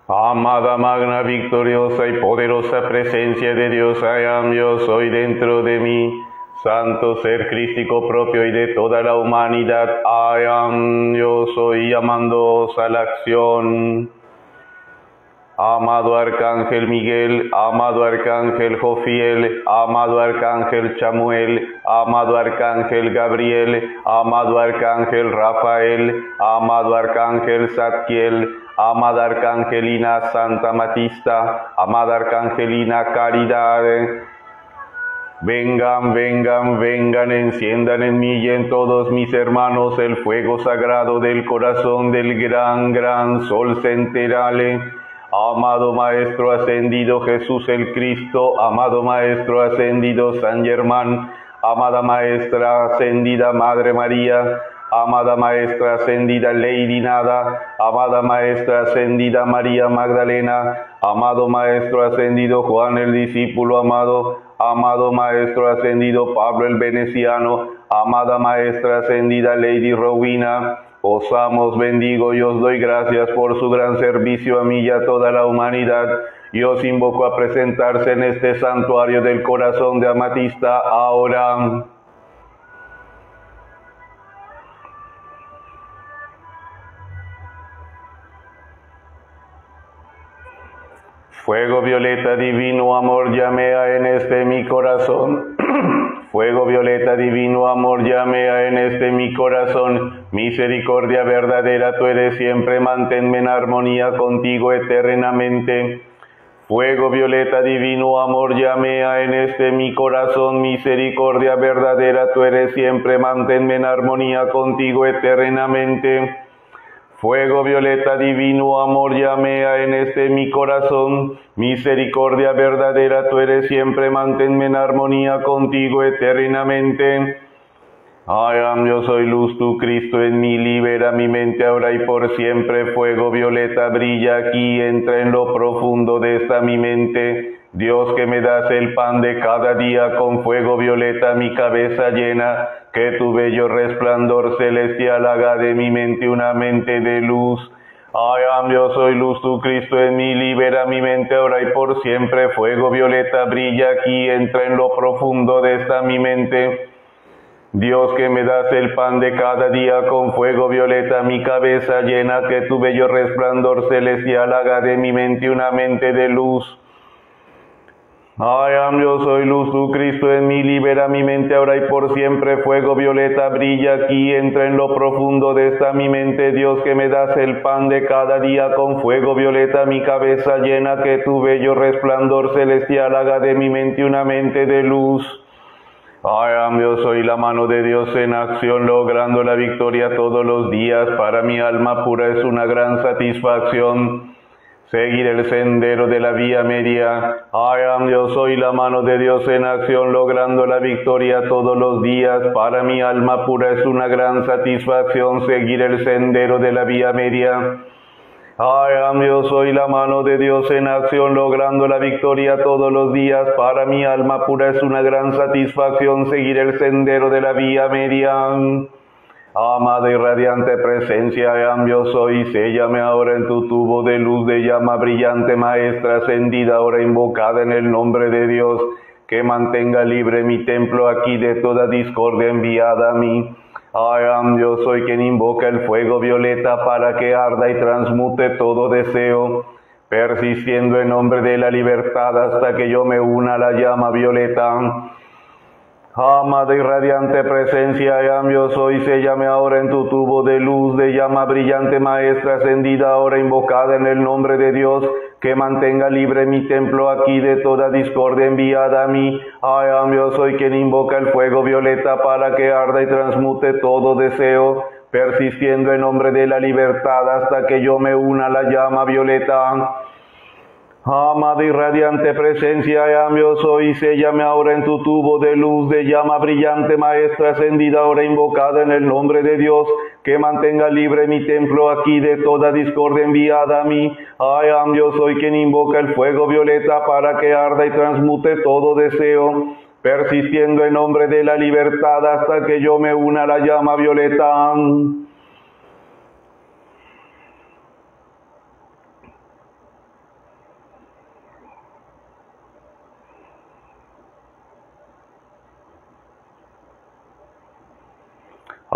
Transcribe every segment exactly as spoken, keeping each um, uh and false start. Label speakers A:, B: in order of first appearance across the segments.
A: Amada, magna, victoriosa y poderosa presencia de Dios, I am, yo soy dentro de mí, santo ser crístico propio y de toda la humanidad, I am, yo soy, llamándoos a la acción. Amado Arcángel Miguel, amado Arcángel Jofiel, amado Arcángel Chamuel, amado Arcángel Gabriel, amado Arcángel Rafael, amado Arcángel Zadkiel, amada Arcangelina Santa Matista, amada Arcangelina Caridad, vengan, vengan, vengan, enciendan en mí y en todos mis hermanos el fuego sagrado del corazón del gran, gran sol central. Amado Maestro ascendido Jesús el Cristo, amado Maestro ascendido San Germán, amada Maestra ascendida Madre María, amada Maestra ascendida Lady Nada, amada Maestra ascendida María Magdalena, amado Maestro ascendido Juan el discípulo amado, amado Maestro ascendido Pablo el Veneciano, amada Maestra ascendida Lady Rowena, os amo, os bendigo y os doy gracias por su gran servicio a mí y a toda la humanidad, y os invoco a presentarse en este santuario del corazón de Amatista ahora. Fuego violeta divino amor llamea en este mi corazón. Fuego violeta divino amor llamea en este mi corazón. Misericordia verdadera tú eres siempre, manténme en armonía contigo eternamente. Fuego violeta divino amor llamea en este mi corazón. Misericordia verdadera tú eres siempre, manténme en armonía contigo eternamente. Fuego violeta divino amor llamea en este mi corazón, misericordia verdadera tú eres siempre, manténme en armonía contigo eternamente. I am, yo soy luz, tu Cristo en mí, libera mi mente ahora y por siempre. Fuego violeta brilla aquí, entra en lo profundo de esta mi mente. Dios que me das el pan de cada día, con fuego violeta mi cabeza llena, que tu bello resplandor celestial haga de mi mente una mente de luz. I am, yo soy luz, tu Cristo en mí, libera mi mente ahora y por siempre. Fuego violeta brilla aquí, entra en lo profundo de esta mi mente. Dios que me das el pan de cada día, con fuego violeta mi cabeza llena, que tu bello resplandor celestial haga de mi mente una mente de luz. I am, yo soy luz, tu Cristo en mí, libera mi mente ahora y por siempre. Fuego violeta brilla aquí, entra en lo profundo de esta mi mente. Dios que me das el pan de cada día, con fuego violeta mi cabeza llena, que tu bello resplandor celestial haga de mi mente una mente de luz. I am, yo soy la mano de Dios en acción, logrando la victoria todos los días. Para mi alma pura es una gran satisfacción seguir el sendero de la vía media. I am, yo soy la mano de Dios en acción, logrando la victoria todos los días. Para mi alma pura es una gran satisfacción seguir el sendero de la vía media. I am, yo soy la mano de Dios en acción, logrando la victoria todos los días. Para mi alma pura es una gran satisfacción seguir el sendero de la vía media. Amada y radiante presencia, I am, yo soy, séllame ahora en tu tubo de luz de llama brillante, maestra ascendida, ahora invocada en el nombre de Dios, que mantenga libre mi templo aquí de toda discordia enviada a mí. I am, yo soy quien invoca el fuego violeta para que arda y transmute todo deseo, persistiendo en nombre de la libertad hasta que yo me una a la llama violeta. Amada y radiante presencia, I am, yo soy, séllame ahora en tu tubo de luz de llama brillante, maestra ascendida, ahora invocada en el nombre de Dios, que mantenga libre mi templo aquí de toda discordia enviada a mí. I am, yo soy quien invoca el fuego violeta para que arda y transmute todo deseo, persistiendo en nombre de la libertad hasta que yo me una a la llama violeta. Amada y radiante presencia, I am, yo soy, séllame ahora en tu tubo de luz de llama brillante, maestra ascendida, ahora invocada en el nombre de Dios, que mantenga libre mi templo aquí de toda discordia enviada a mí. I am, yo soy quien invoca el fuego violeta para que arda y transmute todo deseo, persistiendo en nombre de la libertad hasta que yo me una a la llama violeta.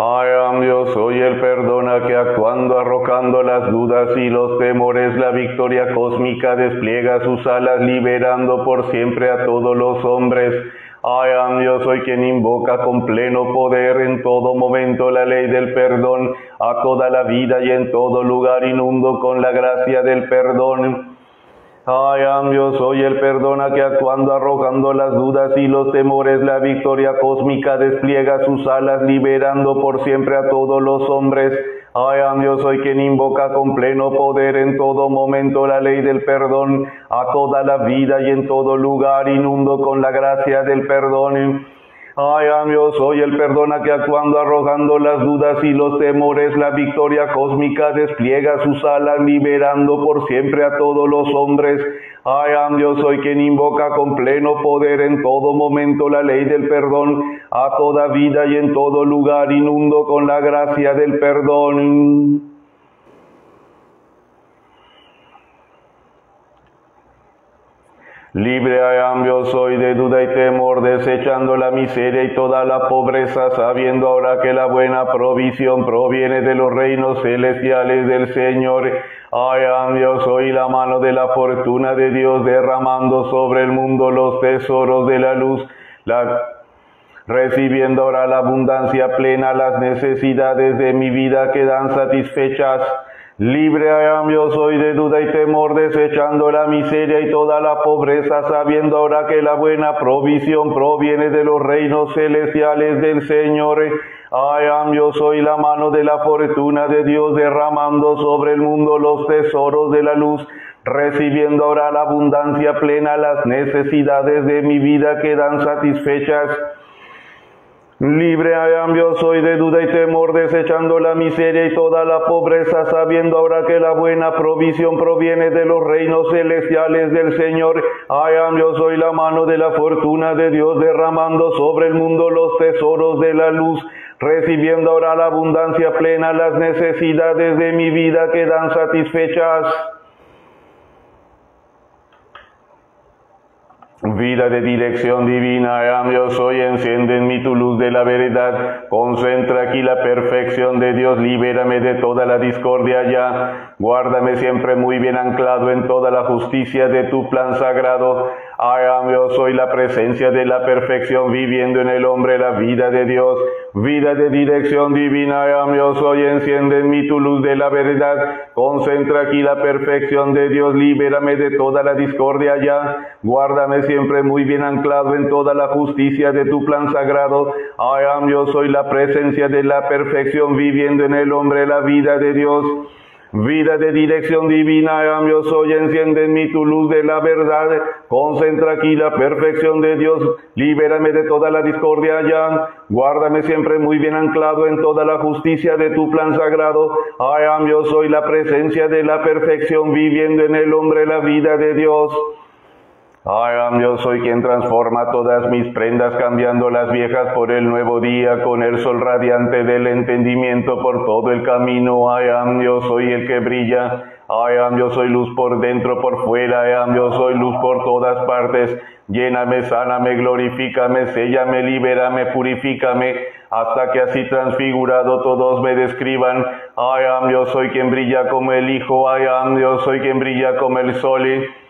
A: I am, yo soy el perdona que actuando, arrojando las dudas y los temores, la victoria cósmica despliega sus alas, liberando por siempre a todos los hombres. I am, yo soy quien invoca con pleno poder en todo momento la ley del perdón, a toda la vida y en todo lugar inundo con la gracia del perdón. I am, yo soy el perdona que actuando, arrojando las dudas y los temores, la victoria cósmica despliega sus alas, liberando por siempre a todos los hombres. I am, yo soy quien invoca con pleno poder en todo momento la ley del perdón, a toda la vida y en todo lugar inundo con la gracia del perdón. I am, yo soy el perdona que actuando, arrojando las dudas y los temores, la victoria cósmica despliega sus alas, liberando por siempre a todos los hombres. I am, yo soy quien invoca con pleno poder en todo momento la ley del perdón, a toda vida y en todo lugar inundo con la gracia del perdón. Libre I am, yo soy de duda y temor, desechando la miseria y toda la pobreza, sabiendo ahora que la buena provisión proviene de los reinos celestiales del Señor. I am, yo soy la mano de la fortuna de Dios, derramando sobre el mundo los tesoros de la luz, la recibiendo ahora la abundancia plena, las necesidades de mi vida quedan satisfechas. Libre I am, yo soy de duda y temor, desechando la miseria y toda la pobreza, sabiendo ahora que la buena provisión proviene de los reinos celestiales del Señor. I am, yo soy la mano de la fortuna de Dios, derramando sobre el mundo los tesoros de la luz, recibiendo ahora la abundancia plena, las necesidades de mi vida quedan satisfechas. Libre I am, yo soy de duda y temor, desechando la miseria y toda la pobreza, sabiendo ahora que la buena provisión proviene de los reinos celestiales del Señor. I am, yo soy la mano de la fortuna de Dios, derramando sobre el mundo los tesoros de la luz, recibiendo ahora la abundancia plena, las necesidades de mi vida quedan satisfechas. Vida de dirección divina, I am, yo soy, enciende en mí tu luz de la verdad, concentra aquí la perfección de Dios, libérame de toda la discordia ya, guárdame siempre muy bien anclado en toda la justicia de tu plan sagrado. I am, yo soy la presencia de la perfección viviendo en el hombre la vida de Dios, vida de dirección divina, I am, yo soy, enciende en mí tu luz de la verdad, concentra aquí la perfección de Dios, libérame de toda la discordia ya, guárdame siempre muy bien anclado en toda la justicia de tu plan sagrado. I am, yo soy la presencia de la perfección viviendo en el hombre la vida de Dios. Vida de dirección divina, I am, yo soy, enciende en mí tu luz de la verdad, concentra aquí la perfección de Dios, libérame de toda la discordia ya, guárdame siempre muy bien anclado en toda la justicia de tu plan sagrado. I am, yo soy la presencia de la perfección viviendo en el hombre la vida de Dios. I am, yo soy quien transforma todas mis prendas, cambiando las viejas por el nuevo día, con el sol radiante del entendimiento por todo el camino. I am, yo soy el que brilla. I am, yo soy luz por dentro, por fuera. I am, yo soy luz por todas partes. Lléname, sáname, glorifícame, séllame, libérame, purifícame, hasta que así transfigurado todos me describan. I am, yo soy quien brilla como el Hijo. I am, yo soy quien brilla como el sol.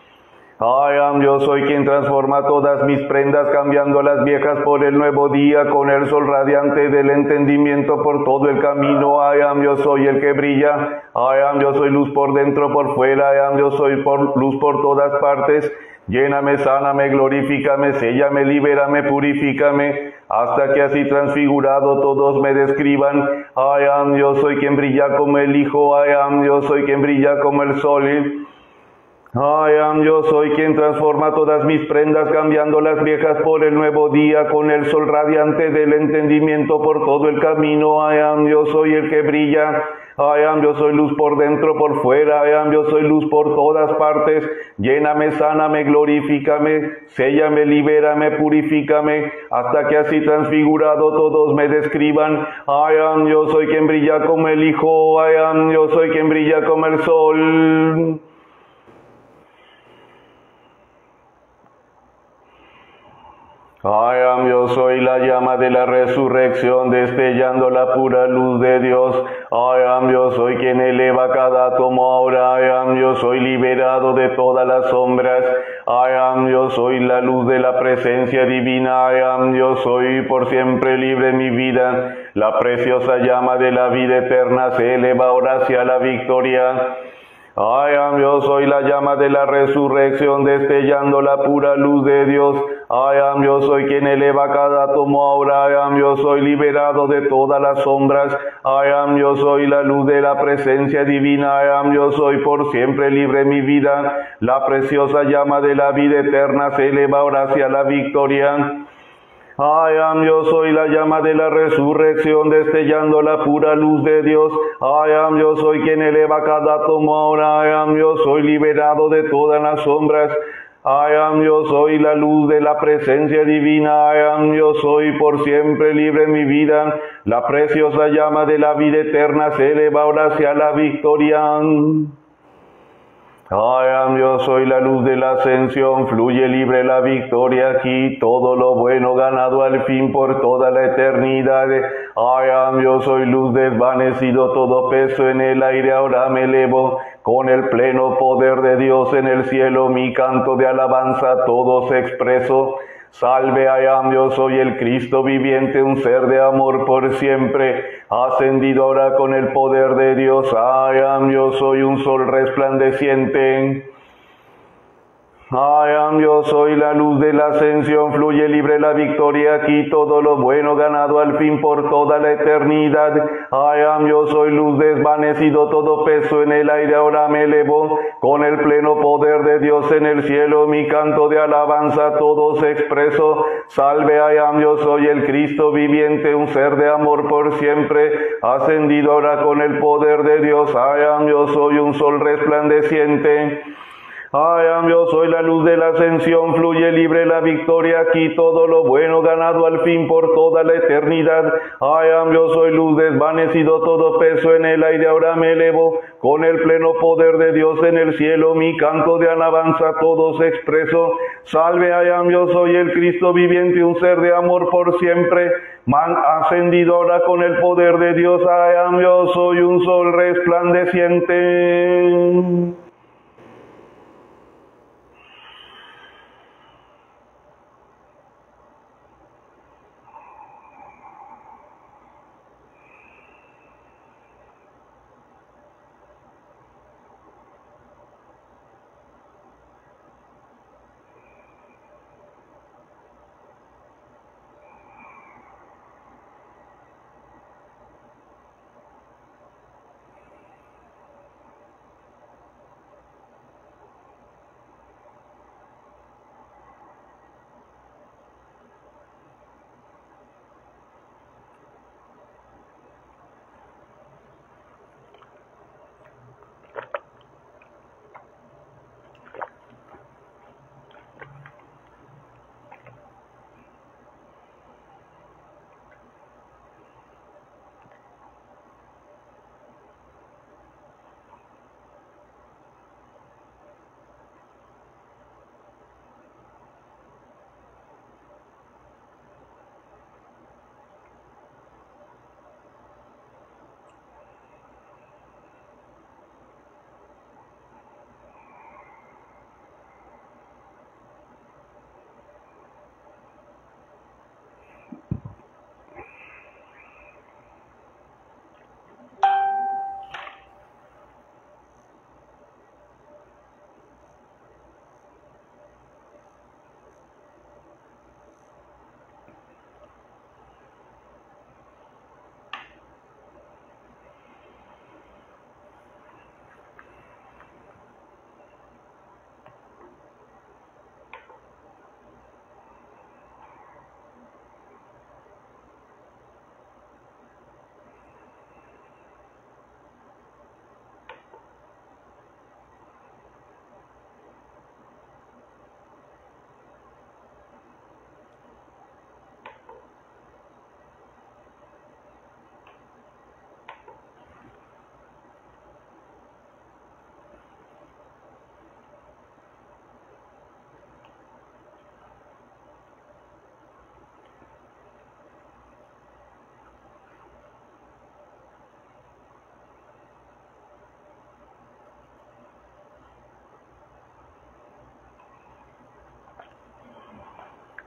A: I am, yo soy quien transforma todas mis prendas, cambiando las viejas por el nuevo día, con el sol radiante del entendimiento por todo el camino. I am, yo soy el que brilla. I am, yo soy luz por dentro, por fuera. I am, yo soy por, luz por todas partes. Lléname, sáname, glorifícame, séllame, libérame, purifícame, hasta que así transfigurado todos me describan. I am, yo soy quien brilla como el Hijo. I am, yo soy quien brilla como el sol. I am, yo soy quien transforma todas mis prendas, cambiando las viejas por el nuevo día, con el sol radiante del entendimiento por todo el camino. I am, yo soy el que brilla. I am, yo soy luz por dentro, por fuera. I am, yo soy luz por todas partes. Lléname, sáname, glorifícame, séllame, libérame, purifícame, hasta que así transfigurado todos me describan. I am, yo soy quien brilla como el Hijo. I am, yo soy quien brilla como el sol. I am, yo soy la llama de la resurrección, destellando la pura luz de Dios. I am, yo soy quien eleva cada átomo ahora. I am, yo soy liberado de todas las sombras. I am, yo soy la luz de la presencia divina. I am, yo soy por siempre libre mi vida. La preciosa llama de la vida eterna se eleva ahora hacia la victoria. I am, yo soy la llama de la resurrección, destellando la pura luz de Dios. I am, yo soy quien eleva cada átomo ahora. I am, yo soy liberado de todas las sombras. I am, yo soy la luz de la presencia divina. I am, yo soy por siempre libre mi vida. La preciosa llama de la vida eterna se eleva ahora hacia la victoria. I am, yo soy la llama de la resurrección, destellando la pura luz de Dios. I am, yo soy quien eleva cada átomo ahora. I am, yo soy liberado de todas las sombras. I am, yo soy la luz de la presencia divina. I am, yo soy por siempre libre mi vida. La preciosa llama de la vida eterna se eleva ahora hacia la victoria. I am, yo soy la luz de la ascensión, fluye libre la victoria aquí, todo lo bueno ganado al fin por toda la eternidad. I am, yo soy luz desvanecido, todo peso en el aire, ahora me elevo, con el pleno poder de Dios en el cielo, mi canto de alabanza todos expreso. Salve, I am, yo soy el Cristo viviente, un ser de amor por siempre, ascendido ahora con el poder de Dios. I am, yo soy un sol resplandeciente. I am, yo soy la luz de la ascensión, fluye libre la victoria aquí, todo lo bueno ganado al fin por toda la eternidad. I am, yo soy luz desvanecido, todo peso en el aire, ahora me elevo, con el pleno poder de Dios en el cielo, mi canto de alabanza todos expreso. Salve, I am, yo soy el Cristo viviente, un ser de amor por siempre, ascendido ahora con el poder de Dios. I am, yo soy un sol resplandeciente. I am, yo soy la luz de la ascensión, fluye libre la victoria aquí, todo lo bueno ganado al fin por toda la eternidad. I am, yo soy luz desvanecido, todo peso en el aire, ahora me elevo, con el pleno poder de Dios en el cielo, mi canto de alabanza todos expreso. Salve, I am, yo soy el Cristo viviente, un ser de amor por siempre, man ascendido ahora con el poder de Dios. I am, yo soy un sol resplandeciente.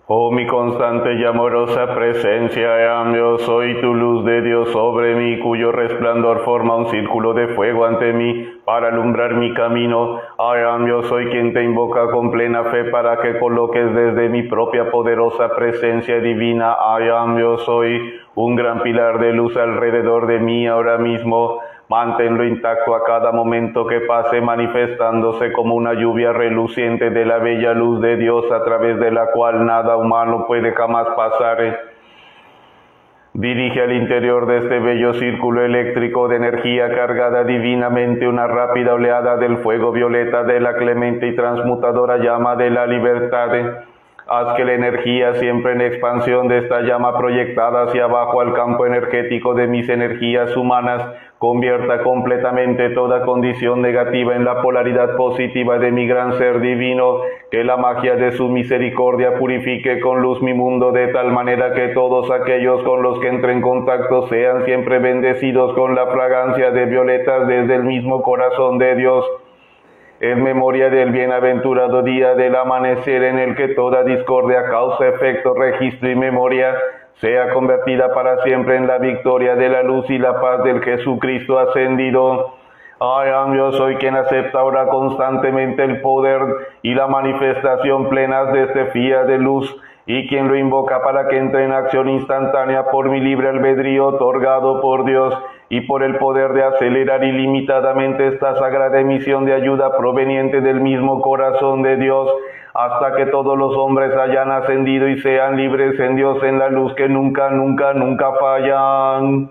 A: Oh mi constante y amorosa presencia, I am yo soy tu luz de Dios sobre mí, cuyo resplandor forma un círculo de fuego ante mí para alumbrar mi camino. I am yo soy quien te invoca con plena fe para que coloques desde mi propia poderosa presencia divina. I am yo soy un gran pilar de luz alrededor de mí ahora mismo. Manténlo intacto a cada momento que pase, manifestándose como una lluvia reluciente de la bella luz de Dios, a través de la cual nada humano puede jamás pasar. Dirige al interior de este bello círculo eléctrico de energía cargada divinamente una rápida oleada del fuego violeta de la clemente y transmutadora llama de la libertad. Haz que la energía siempre en expansión de esta llama proyectada hacia abajo al campo energético de mis energías humanas convierta completamente toda condición negativa en la polaridad positiva de mi gran ser divino, que la magia de su misericordia purifique con luz mi mundo de tal manera que todos aquellos con los que entre en contacto sean siempre bendecidos con la fragancia de violetas desde el mismo corazón de Dios. En memoria del bienaventurado día del amanecer en el que toda discordia, causa, efecto, registro y memoria sea convertida para siempre en la victoria de la luz y la paz del Jesucristo ascendido. I am yo soy quien acepta ahora constantemente el poder y la manifestación plenas de este fía de luz, y quien lo invoca para que entre en acción instantánea por mi libre albedrío otorgado por Dios y por el poder de acelerar ilimitadamente esta sagrada emisión de ayuda proveniente del mismo corazón de Dios, hasta que todos los hombres hayan ascendido y sean libres en Dios en la luz que nunca, nunca, nunca fallan.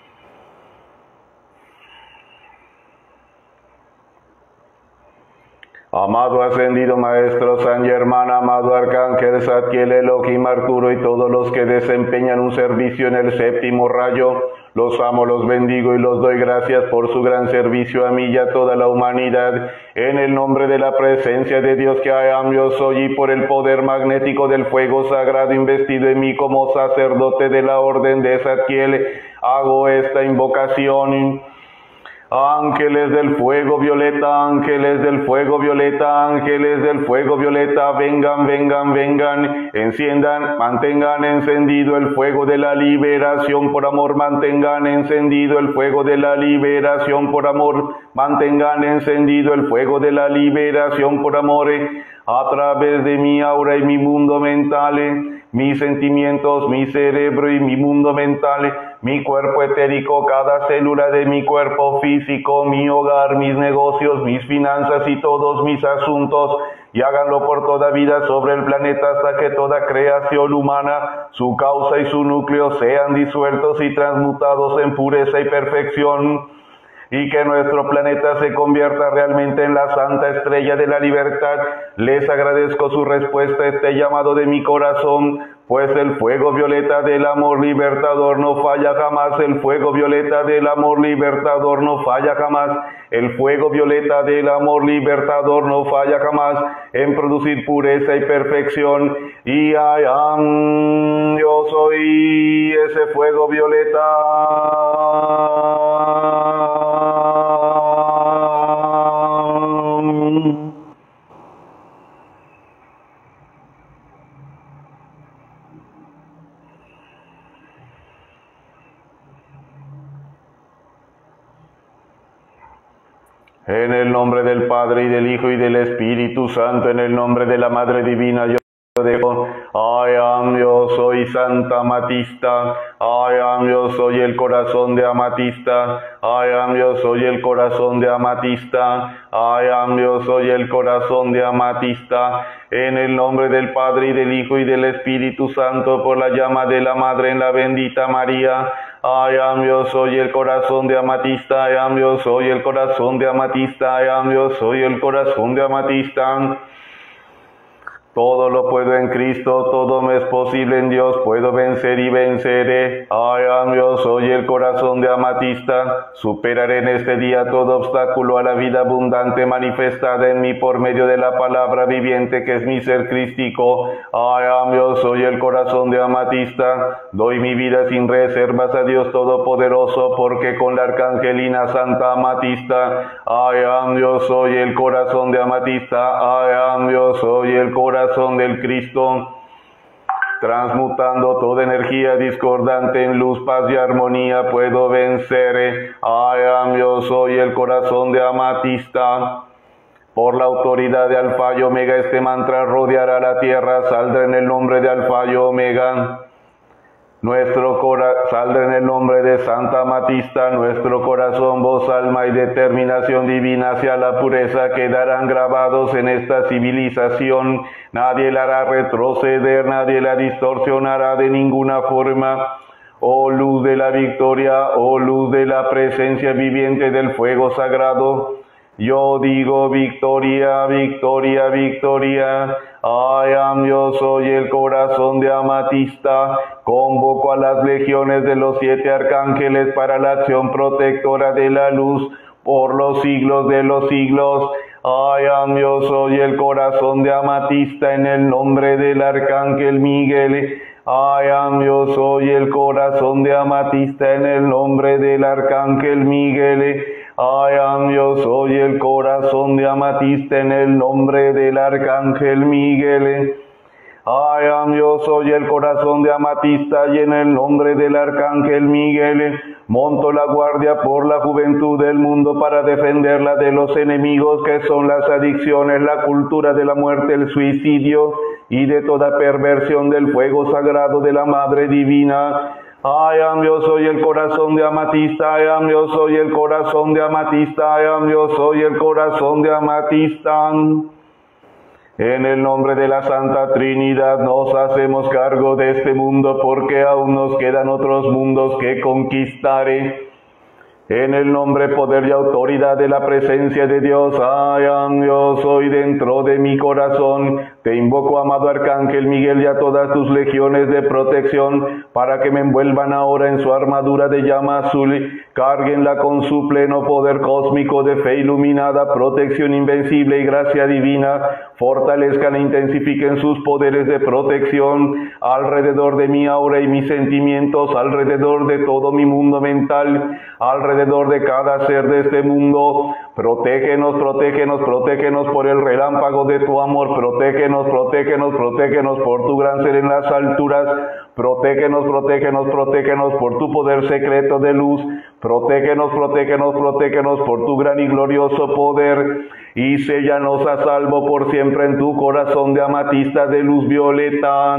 A: Amado ascendido Maestro San Germán, amado Arcángel Zadkiel, Elohim, Arturo y todos los que desempeñan un servicio en el séptimo rayo, los amo, los bendigo y los doy gracias por su gran servicio a mí y a toda la humanidad. En el nombre de la presencia de Dios que I am yo soy, y por el poder magnético del fuego sagrado investido en mí como sacerdote de la orden de Zadkiel, hago esta invocación. Ángeles del fuego violeta, ángeles del fuego violeta, ángeles del fuego violeta, vengan, vengan, vengan, enciendan, mantengan encendido el fuego de la liberación por amor, mantengan encendido el fuego de la liberación por amor, mantengan encendido el fuego de la liberación por amor, a través de mi aura y mi mundo mental, mis sentimientos, mi cerebro y mi mundo mental, mi cuerpo etérico, cada célula de mi cuerpo físico, mi hogar, mis negocios, mis finanzas y todos mis asuntos, y háganlo por toda vida sobre el planeta hasta que toda creación humana, su causa y su núcleo sean disueltos y transmutados en pureza y perfección, y que nuestro planeta se convierta realmente en la santa estrella de la libertad. Les agradezco su respuesta a este llamado de mi corazón, pues el fuego violeta del amor libertador no falla jamás, el fuego violeta del amor libertador no falla jamás, el fuego violeta del amor libertador no falla jamás en producir pureza y perfección, y I am, yo soy ese fuego violeta. En el nombre del Padre, y del Hijo, y del Espíritu Santo, en el nombre de la Madre Divina, yo dejo, I am, yo soy Santa Amatista, I am, yo soy el corazón de Amatista, I am, yo soy el corazón de Amatista, I am, yo soy el corazón de Amatista, en el nombre del Padre, y del Hijo, y del Espíritu Santo, por la llama de la Madre en la bendita María, I am, yo soy el corazón de Amatista, I am, yo soy el corazón de Amatista, I am, yo soy el corazón de Amatista. Todo lo puedo en Cristo, todo me es posible en Dios, puedo vencer y venceré. I am, yo soy el corazón de Amatista, superaré en este día todo obstáculo a la vida abundante manifestada en mí por medio de la palabra viviente que es mi ser crístico. I am, yo soy el corazón de Amatista, doy mi vida sin reservas a Dios Todopoderoso, porque con la arcangelina Santa Amatista, I am, yo soy el corazón de Amatista, I am, yo soy el corazón del Cristo. Transmutando toda energía discordante en luz, paz y armonía, puedo vencer. I am, yo soy el corazón de amatista. Por la autoridad de Alfa y Omega, este mantra rodeará la tierra. Saldrá en el nombre de Alfa y Omega. Nuestro corazón, saldrá en el nombre de Santa Amatista, nuestro corazón, voz, alma y determinación divina hacia la pureza quedarán grabados en esta civilización. Nadie la hará retroceder, nadie la distorsionará de ninguna forma. Oh luz de la victoria, oh luz de la presencia viviente del fuego sagrado. Yo digo victoria, victoria, victoria. I am, yo soy el corazón de amatista. Convoco a las legiones de los siete arcángeles para la acción protectora de la luz por los siglos de los siglos. I am, yo soy el corazón de amatista en el nombre del arcángel Miguel. I am, yo soy el corazón de amatista en el nombre del arcángel Miguel. I am, yo soy el corazón de amatista en el nombre del arcángel Miguel. I am, yo soy el corazón de amatista y en el nombre del arcángel Miguel monto la guardia por la juventud del mundo para defenderla de los enemigos que son las adicciones, la cultura de la muerte, el suicidio y de toda perversión del fuego sagrado de la Madre Divina. I am, yo soy el corazón de amatista. I am, yo soy el corazón de amatista. I am, yo soy el corazón de amatista. En el nombre de la Santa Trinidad nos hacemos cargo de este mundo porque aún nos quedan otros mundos que conquistar. En el nombre, poder y autoridad de la presencia de Dios, I am, yo soy dentro de mi corazón. Te invoco, amado Arcángel Miguel, y a todas tus legiones de protección, para que me envuelvan ahora en su armadura de llama azul, cárguenla con su pleno poder cósmico de fe iluminada, protección invencible y gracia divina, fortalezcan e intensifiquen sus poderes de protección alrededor de mi aura y mis sentimientos, alrededor de todo mi mundo mental, alrededor de cada ser de este mundo. Protégenos, protégenos, protégenos por el relámpago de tu amor, protégenos, protégenos, protégenos por tu gran ser en las alturas, protégenos, protégenos, protégenos por tu poder secreto de luz, protégenos, protégenos, protégenos por tu gran y glorioso poder, y séllanos a salvo por siempre en tu corazón de amatista de luz violeta.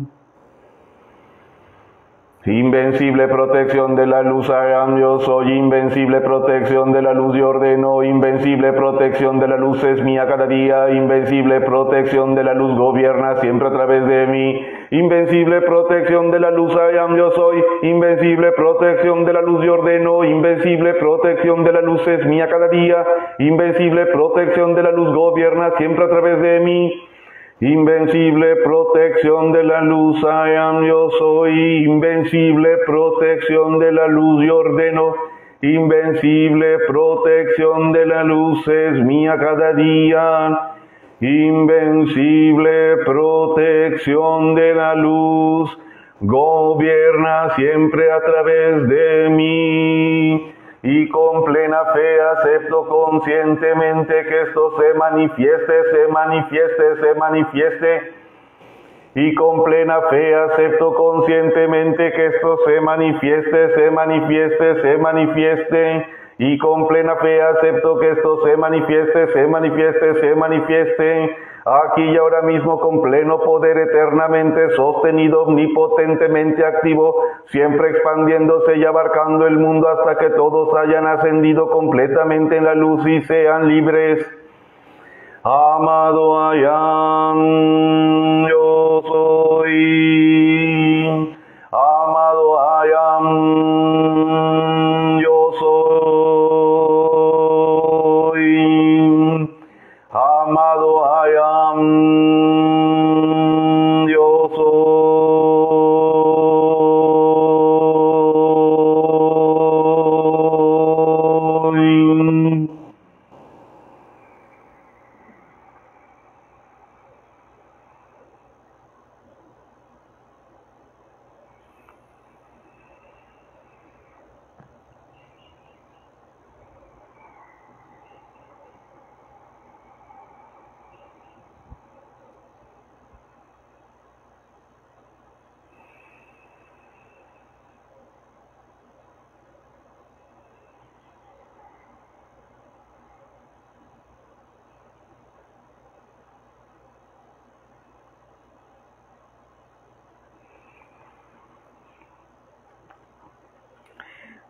A: Invencible protección de la luz, I am, yo soy. Invencible protección de la luz, yo ordeno. Invencible protección de la luz es mía cada día. Invencible protección de la luz gobierna siempre a través de mí. Invencible protección de la luz, I am, yo soy. Invencible protección de la luz, yo ordeno. Invencible protección de la luz es mía cada día. Invencible protección de la luz gobierna siempre a través de mí. Invencible protección de la luz, I am, yo soy. Invencible protección de la luz, yo ordeno. Invencible protección de la luz es mía cada día. Invencible protección de la luz gobierna siempre a través de mí. Y con plena fe acepto conscientemente que esto se manifieste, se manifieste, se manifieste. Y con plena fe acepto conscientemente que esto se manifieste, se manifieste, se manifieste. Y con plena fe acepto que esto se manifieste, se manifieste, se manifieste. Aquí y ahora mismo con pleno poder eternamente sostenido, omnipotentemente activo, siempre expandiéndose y abarcando el mundo hasta que todos hayan ascendido completamente en la luz y sean libres. Amado I am, yo soy. Amado I am, yo soy. Amado I am, yo soy.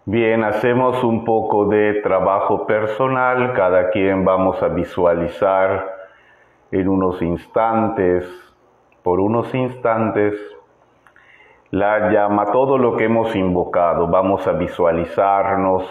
A: Bien, hacemos un poco de trabajo personal, cada quien vamos a visualizar en unos instantes, por unos instantes, la llama, todo lo que hemos invocado, vamos a visualizarnos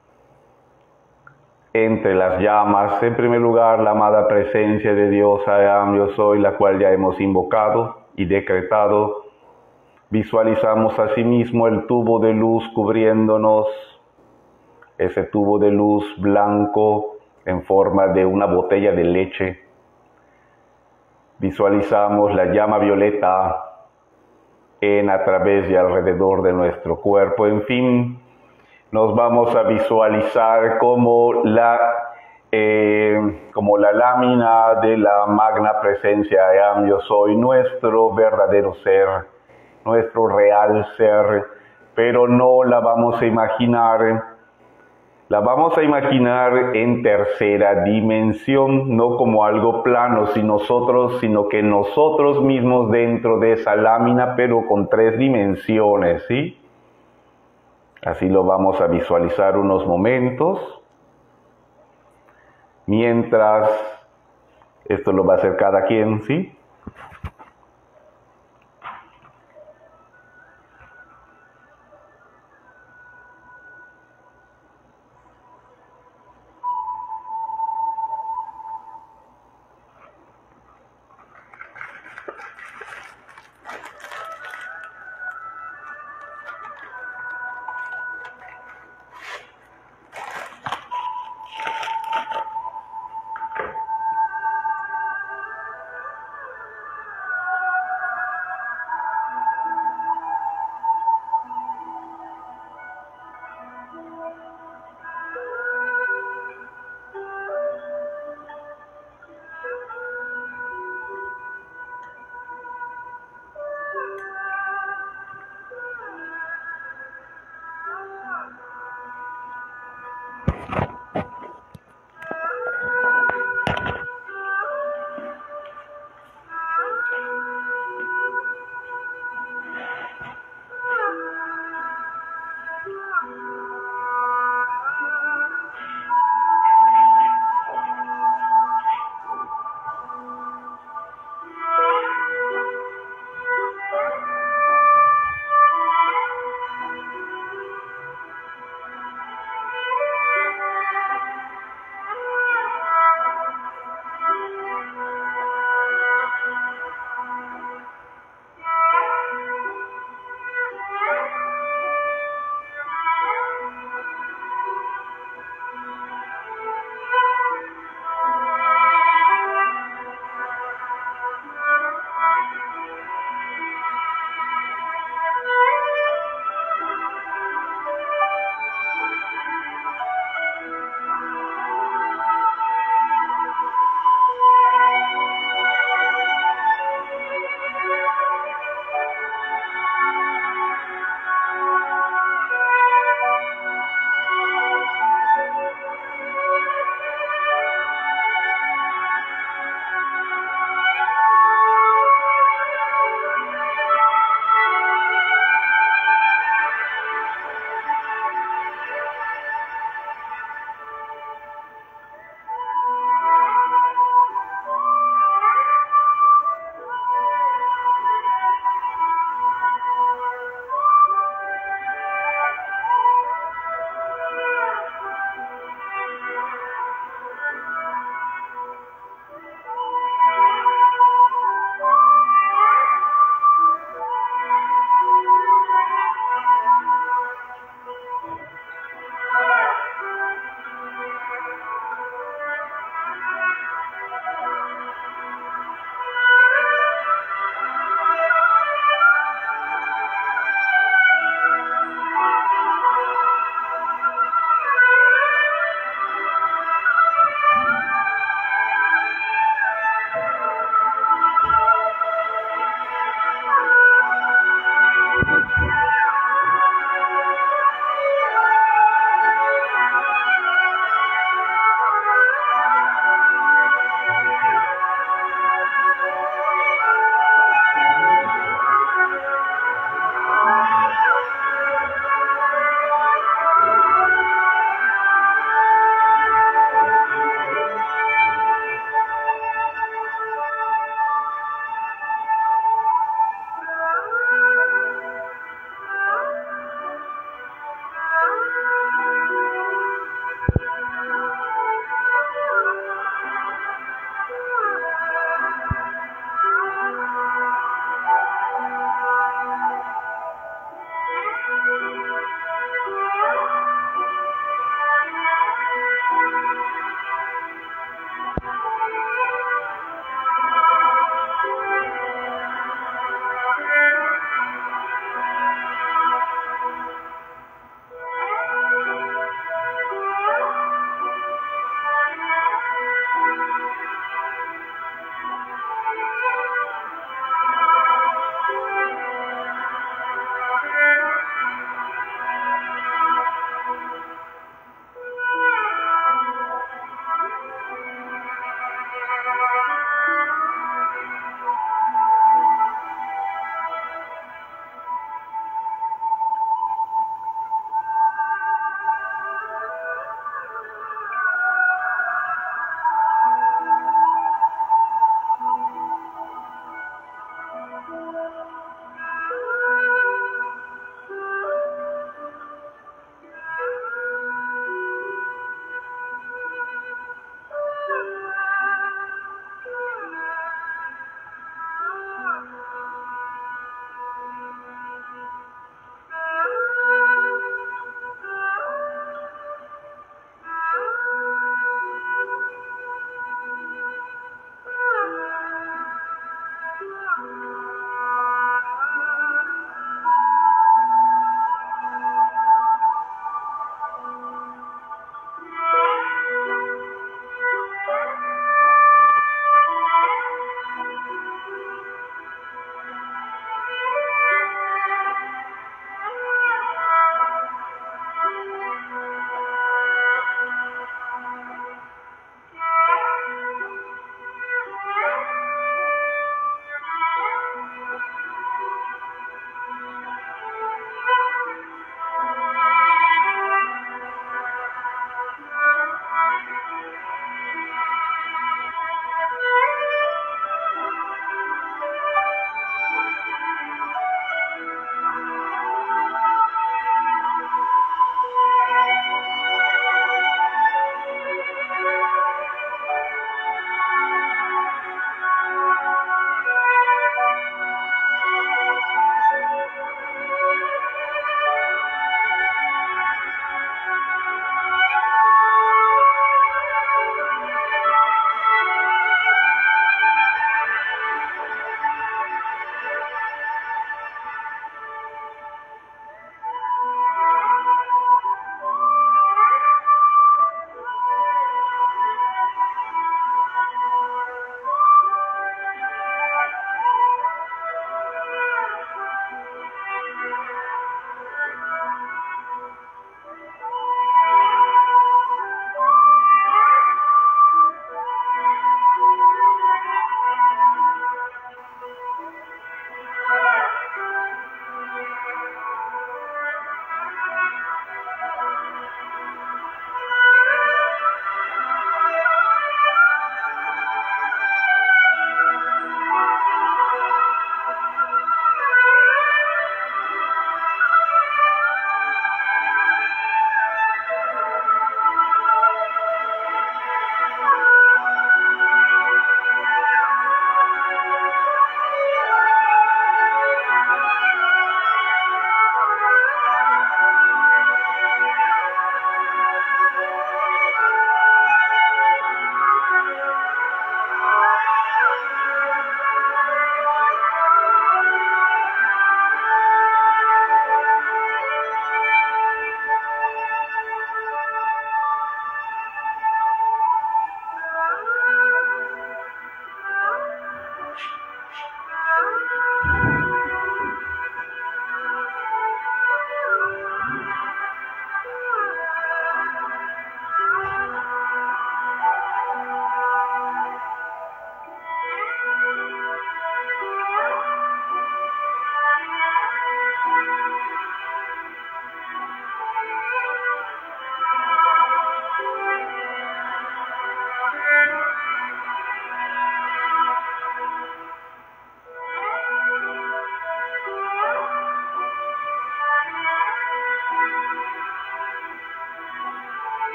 A: entre las llamas. En primer lugar, la amada presencia de Dios, Ayam, yo soy, la cual ya hemos invocado y decretado. Visualizamos asimismo el tubo de luz cubriéndonos, ese tubo de luz blanco en forma de una botella de leche. Visualizamos la llama violeta en, a través y alrededor de nuestro cuerpo. En fin, nos vamos a visualizar como la, eh, como la lámina de la magna presencia de Ayam, yo soy, nuestro verdadero ser, nuestro real ser, pero no la vamos a imaginar, la vamos a imaginar en tercera dimensión, no como algo plano, sino nosotros, sino que nosotros mismos dentro de esa lámina, pero con tres dimensiones, ¿sí? Así lo vamos a visualizar unos momentos, mientras, esto lo va a hacer cada quien, ¿sí?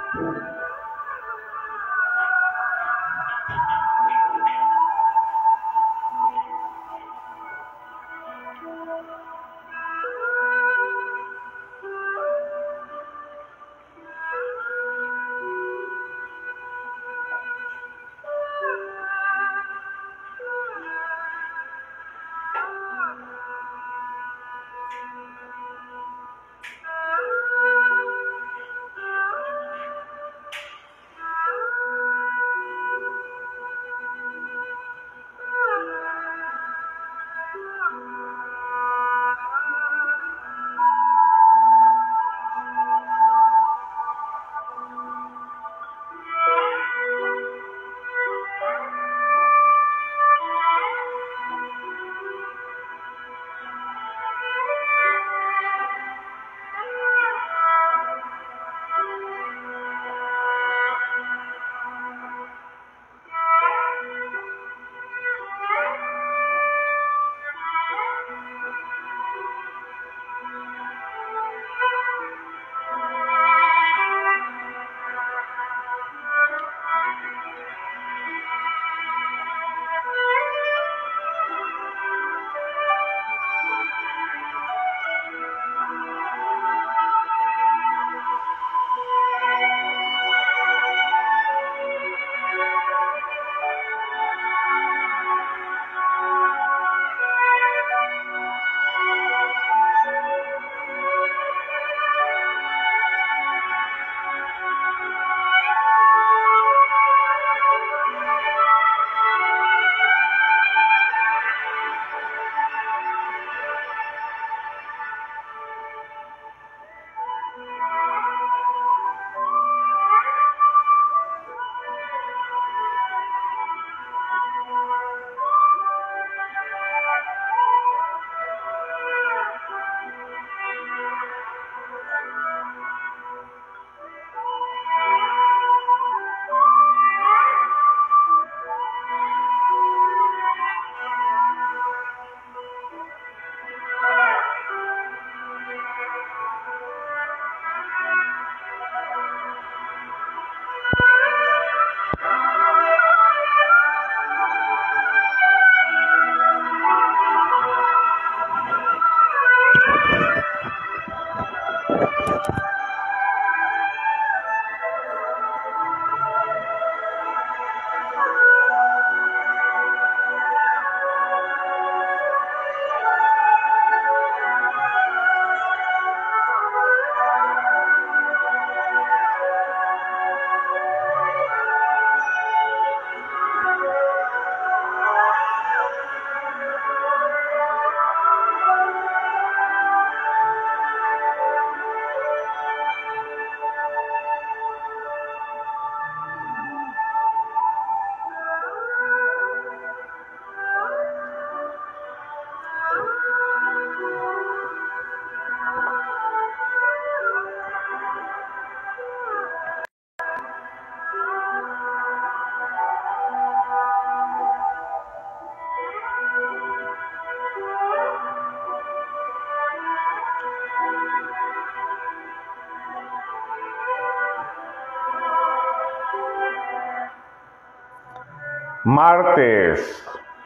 A: Martes,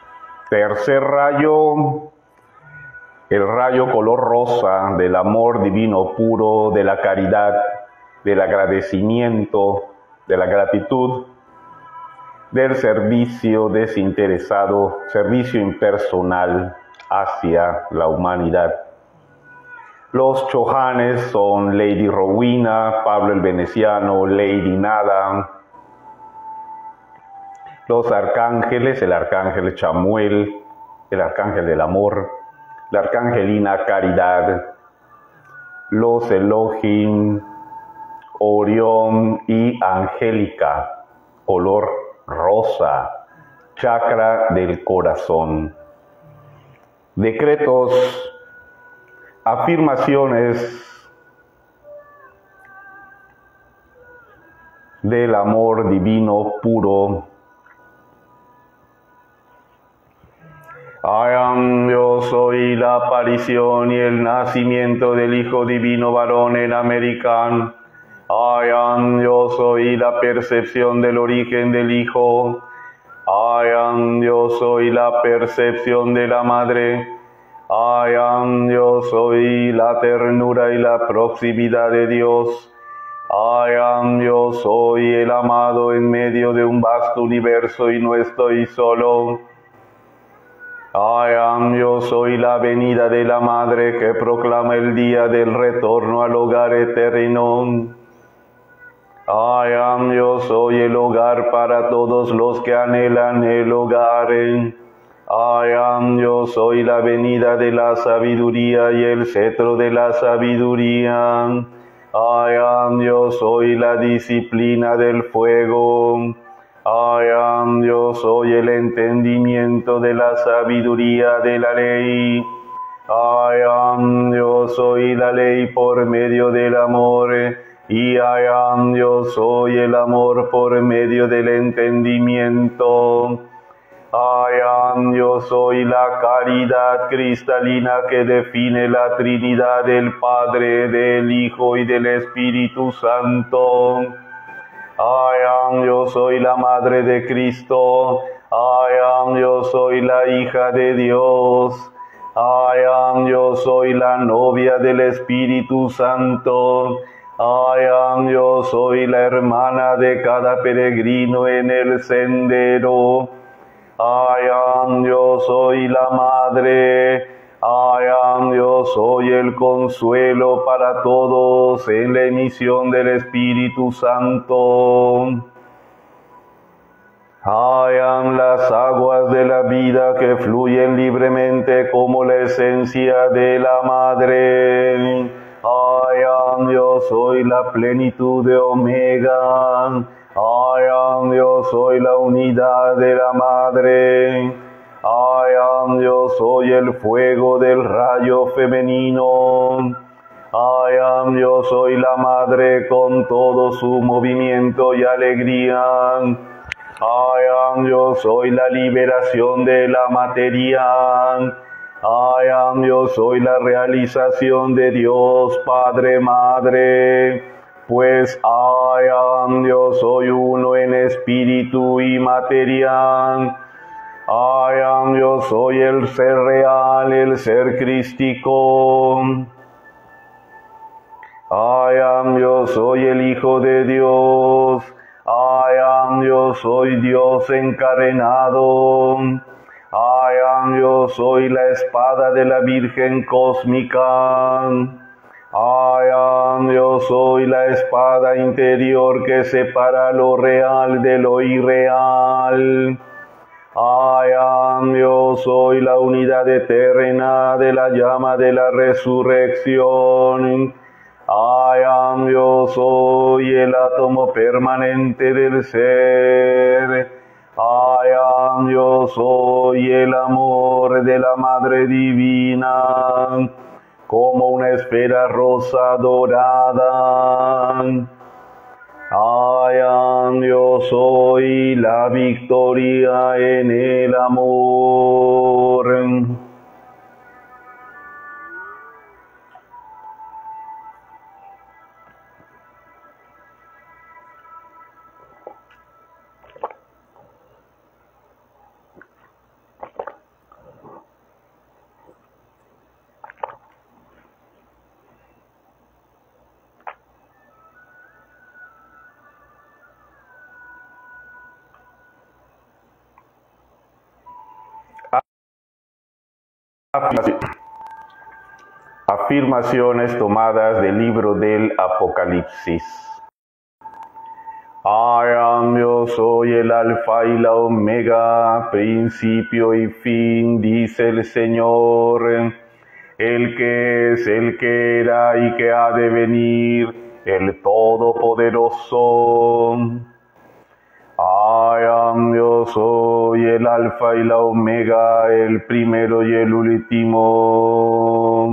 A: tercer rayo, el rayo color rosa del amor divino puro, de la caridad, del agradecimiento, de la gratitud, del servicio desinteresado, servicio impersonal hacia la humanidad. Los chohanes son Lady Rowena, Pablo el Veneciano, Lady Nada. Los arcángeles, el arcángel Chamuel, el arcángel del amor, la arcangelina Caridad, los Elohim, Orión y Angélica, color rosa, chakra del corazón. Decretos, afirmaciones del amor divino puro. I am, yo soy la aparición y el nacimiento del Hijo Divino Varón en American. I am, yo soy la percepción del origen del Hijo. I am, yo soy la percepción de la Madre. I am, yo soy la ternura y la proximidad de Dios. I am, yo soy el amado en medio de un vasto universo y no estoy solo. I am, yo soy la venida de la Madre que proclama el día del retorno al hogar eterno. I am, yo soy el hogar para todos los que anhelan el hogar. I am, yo soy la venida de la sabiduría y el cetro de la sabiduría. I am, yo soy la disciplina del fuego. I am, yo soy el entendimiento de la sabiduría de la ley. I am, yo soy la ley por medio del amor. Y I am, yo soy el amor por medio del entendimiento. I am, yo soy la caridad cristalina que define la Trinidad del Padre, del Hijo y del Espíritu Santo. I am, yo soy la Madre de Cristo. I am, yo soy la hija de Dios. I am, yo soy la novia del Espíritu Santo. I am, yo soy la hermana de cada peregrino en el sendero. I am, yo soy la madre. I am, yo soy el consuelo para todos en la emisión del Espíritu Santo. I am las aguas de la vida que fluyen libremente como la esencia de la madre. I am, yo soy la plenitud de Omega. I am, yo soy la unidad de la Madre. I am, yo soy el fuego del rayo femenino. I am, yo soy la Madre con todo su movimiento y alegría. I am, yo soy la liberación de la materia. I am, yo soy la realización de Dios Padre, Madre, pues I am, yo soy uno en espíritu y materia. I am, yo soy el ser real, el ser crístico. I am, yo soy el Hijo de Dios. I am, yo soy Dios encarnado. I am, yo soy la espada de la Virgen cósmica. I am, yo soy la espada interior que separa lo real de lo irreal. I am, yo soy la unidad eterna de la llama de la resurrección. I am, yo soy el átomo permanente del ser. I am, yo soy el amor de la Madre Divina, como una esfera rosa dorada. I am, yo soy la victoria en el amor. Afirmaciones tomadas del libro del Apocalipsis. I am, yo soy el alfa y la omega, principio y fin, dice el Señor, el que es, el que era y que ha de venir, el Todopoderoso. I am, yo soy el alfa y la omega, el primero y el último.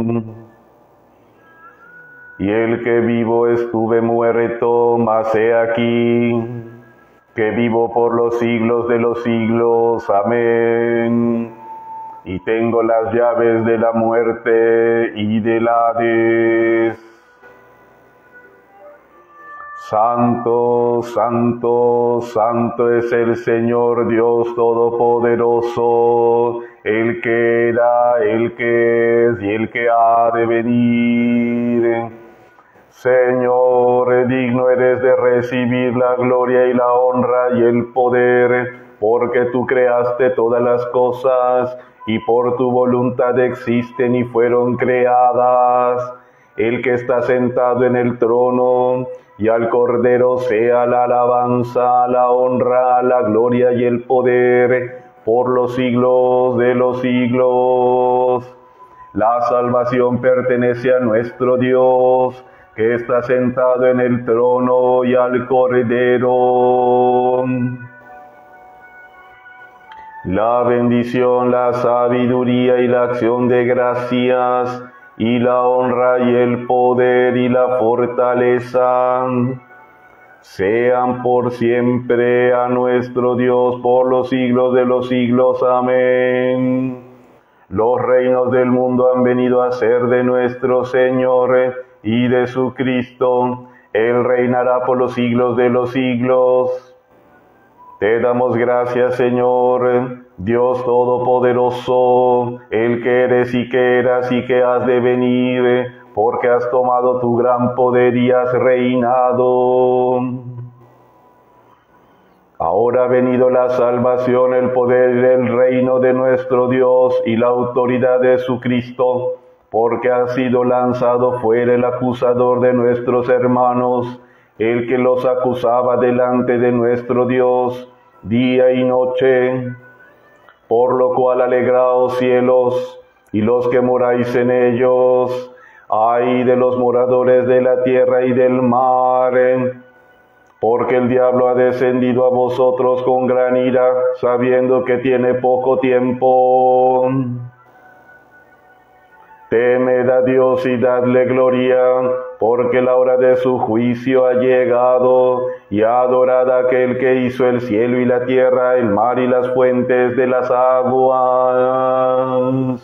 A: Y el que vivo estuve muerto, mas he aquí, que vivo por los siglos de los siglos. Amén. Y tengo las llaves de la muerte y del Hades. Santo, santo, santo es el Señor Dios Todopoderoso, el que era, el que es y el que ha de venir. Señor, digno eres de recibir la gloria y la honra y el poder, porque tú creaste todas las cosas y por tu voluntad existen y fueron creadas. El que está sentado en el trono, y al Cordero sea la alabanza, la honra, la gloria y el poder por los siglos de los siglos. La salvación pertenece a nuestro Dios, que está sentado en el trono, y al Cordero. La bendición, la sabiduría y la acción de gracias, y la honra y el poder y la fortaleza sean por siempre a nuestro Dios por los siglos de los siglos. Amén. Los reinos del mundo han venido a ser de nuestro Señor y de su Cristo. Él reinará por los siglos de los siglos. Te damos gracias, Señor, Dios Todopoderoso, el que eres y que eras y que has de venir, porque has tomado tu gran poder y has reinado. Ahora ha venido la salvación, el poder y el reino de nuestro Dios y la autoridad de su Cristo, porque ha sido lanzado fuera el acusador de nuestros hermanos, el que los acusaba delante de nuestro Dios día y noche. Por lo cual alegraos cielos, y los que moráis en ellos, ay de los moradores de la tierra y del mar, porque el diablo ha descendido a vosotros con gran ira, sabiendo que tiene poco tiempo. Temed a Dios y dadle gloria, porque la hora de su juicio ha llegado, y adorad a aquel que hizo el cielo y la tierra, el mar y las fuentes de las aguas.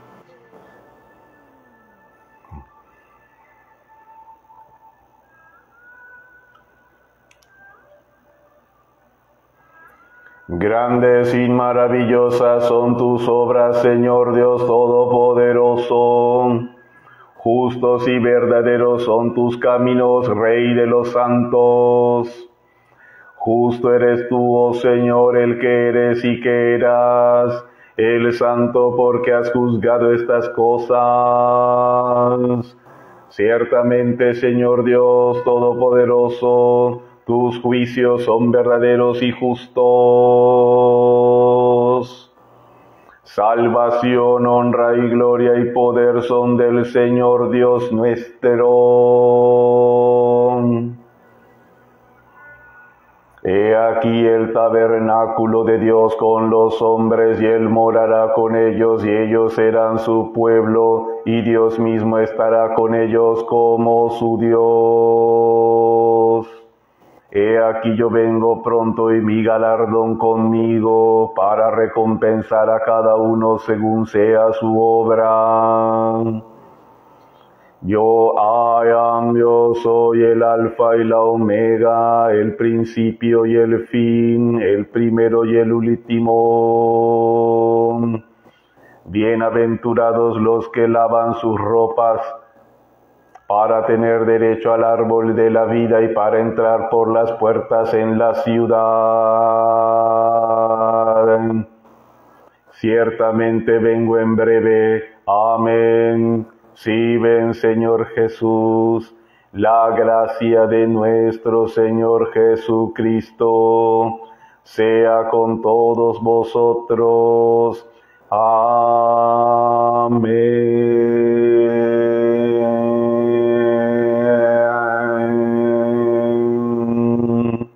A: Grandes y maravillosas son tus obras, Señor Dios Todopoderoso. Justos y verdaderos son tus caminos, Rey de los santos. Justo eres tú, oh Señor, el que eres y que eras, el santo, porque has juzgado estas cosas. Ciertamente, Señor Dios Todopoderoso, tus juicios son verdaderos y justos. Salvación, honra y gloria y poder son del Señor Dios nuestro. He aquí el tabernáculo de Dios con los hombres, y Él morará con ellos, y ellos serán su pueblo, y Dios mismo estará con ellos como su Dios. He aquí yo vengo pronto, y mi galardón conmigo, para recompensar a cada uno según sea su obra. Yo, I am, yo soy el alfa y la omega, el principio y el fin, el primero y el último. Bienaventurados los que lavan sus ropas, para tener derecho al árbol de la vida y para entrar por las puertas en la ciudad. Ciertamente vengo en breve. Amén. Sí, ven, Señor Jesús. La gracia de nuestro Señor Jesucristo sea con todos vosotros. Amén.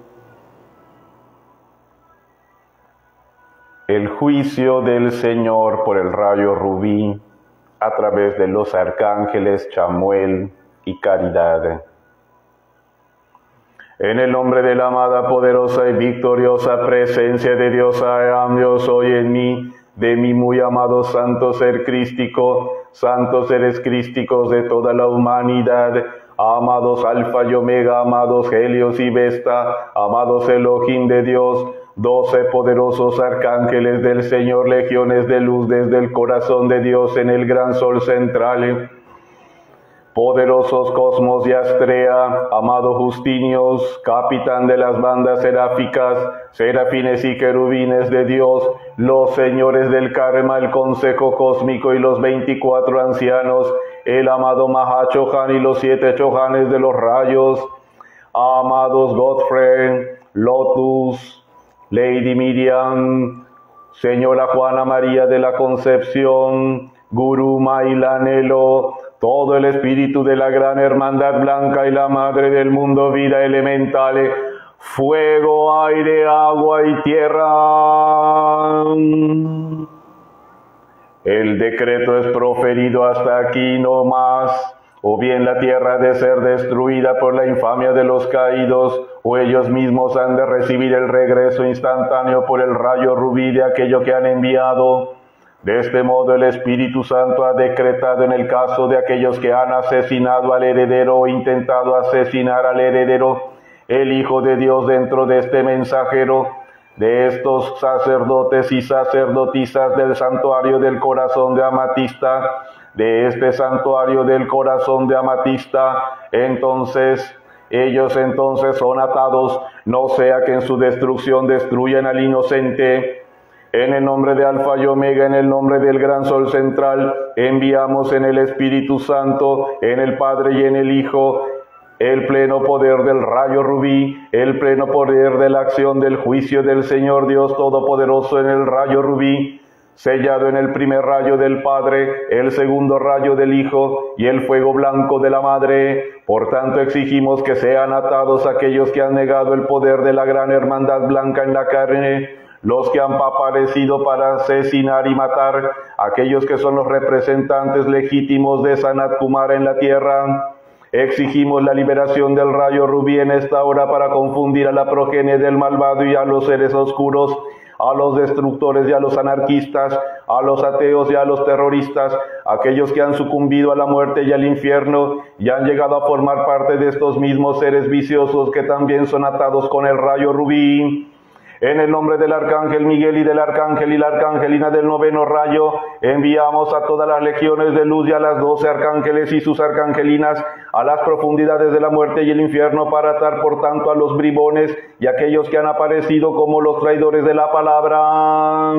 A: El juicio del Señor por el rayo rubí, a través de los arcángeles Chamuel y Caridad. En el nombre de la amada, poderosa y victoriosa presencia de Dios, yo soy en mí, de mi muy amado santo ser crístico, santos seres crísticos de toda la humanidad, amados Alfa y Omega, amados Helios y Vesta, amados Elohim de Dios, doce poderosos arcángeles del Señor, legiones de luz desde el corazón de Dios en el gran sol central, poderosos Cosmos y Astrea, amado Justinios, capitán de las bandas seráficas, serafines y querubines de Dios, los señores del karma, el consejo cósmico y los veinticuatro ancianos, el amado Mahachohan y los siete Chohanes de los rayos, amados Godfrey, Lotus, Lady Miriam, Señora Juana María de la Concepción, Gurú Mailanelo, todo el espíritu de la gran hermandad blanca y la madre del mundo, vida elementales, fuego, aire, agua y tierra. El decreto es proferido hasta aquí no más, o bien la tierra ha de ser destruida por la infamia de los caídos, o ellos mismos han de recibir el regreso instantáneo por el rayo rubí de aquello que han enviado. De este modo el Espíritu Santo ha decretado en el caso de aquellos que han asesinado al heredero o intentado asesinar al heredero, el Hijo de Dios dentro de este mensajero, de estos sacerdotes y sacerdotisas del santuario del corazón de amatista, de este santuario del corazón de amatista, entonces ellos entonces son atados, no sea que en su destrucción destruyan al inocente. En el nombre de Alfa y Omega, en el nombre del gran sol central, enviamos en el Espíritu Santo, en el Padre y en el Hijo, el pleno poder del rayo rubí, el pleno poder de la acción del juicio del Señor Dios Todopoderoso en el rayo rubí, sellado en el primer rayo del Padre, el segundo rayo del Hijo y el fuego blanco de la Madre. Por tanto exigimos que sean atados aquellos que han negado el poder de la gran hermandad blanca en la carne, los que han aparecido para asesinar y matar, aquellos que son los representantes legítimos de Sanat Kumara en la tierra. Exigimos la liberación del rayo rubí en esta hora para confundir a la progenie del malvado y a los seres oscuros, a los destructores y a los anarquistas, a los ateos y a los terroristas, aquellos que han sucumbido a la muerte y al infierno y han llegado a formar parte de estos mismos seres viciosos que también son atados con el rayo rubí. En el nombre del Arcángel Miguel y del Arcángel y la Arcangelina del noveno rayo, enviamos a todas las legiones de luz y a las doce arcángeles y sus arcangelinas a las profundidades de la muerte y el infierno para atar por tanto a los bribones y aquellos que han aparecido como los traidores de la palabra.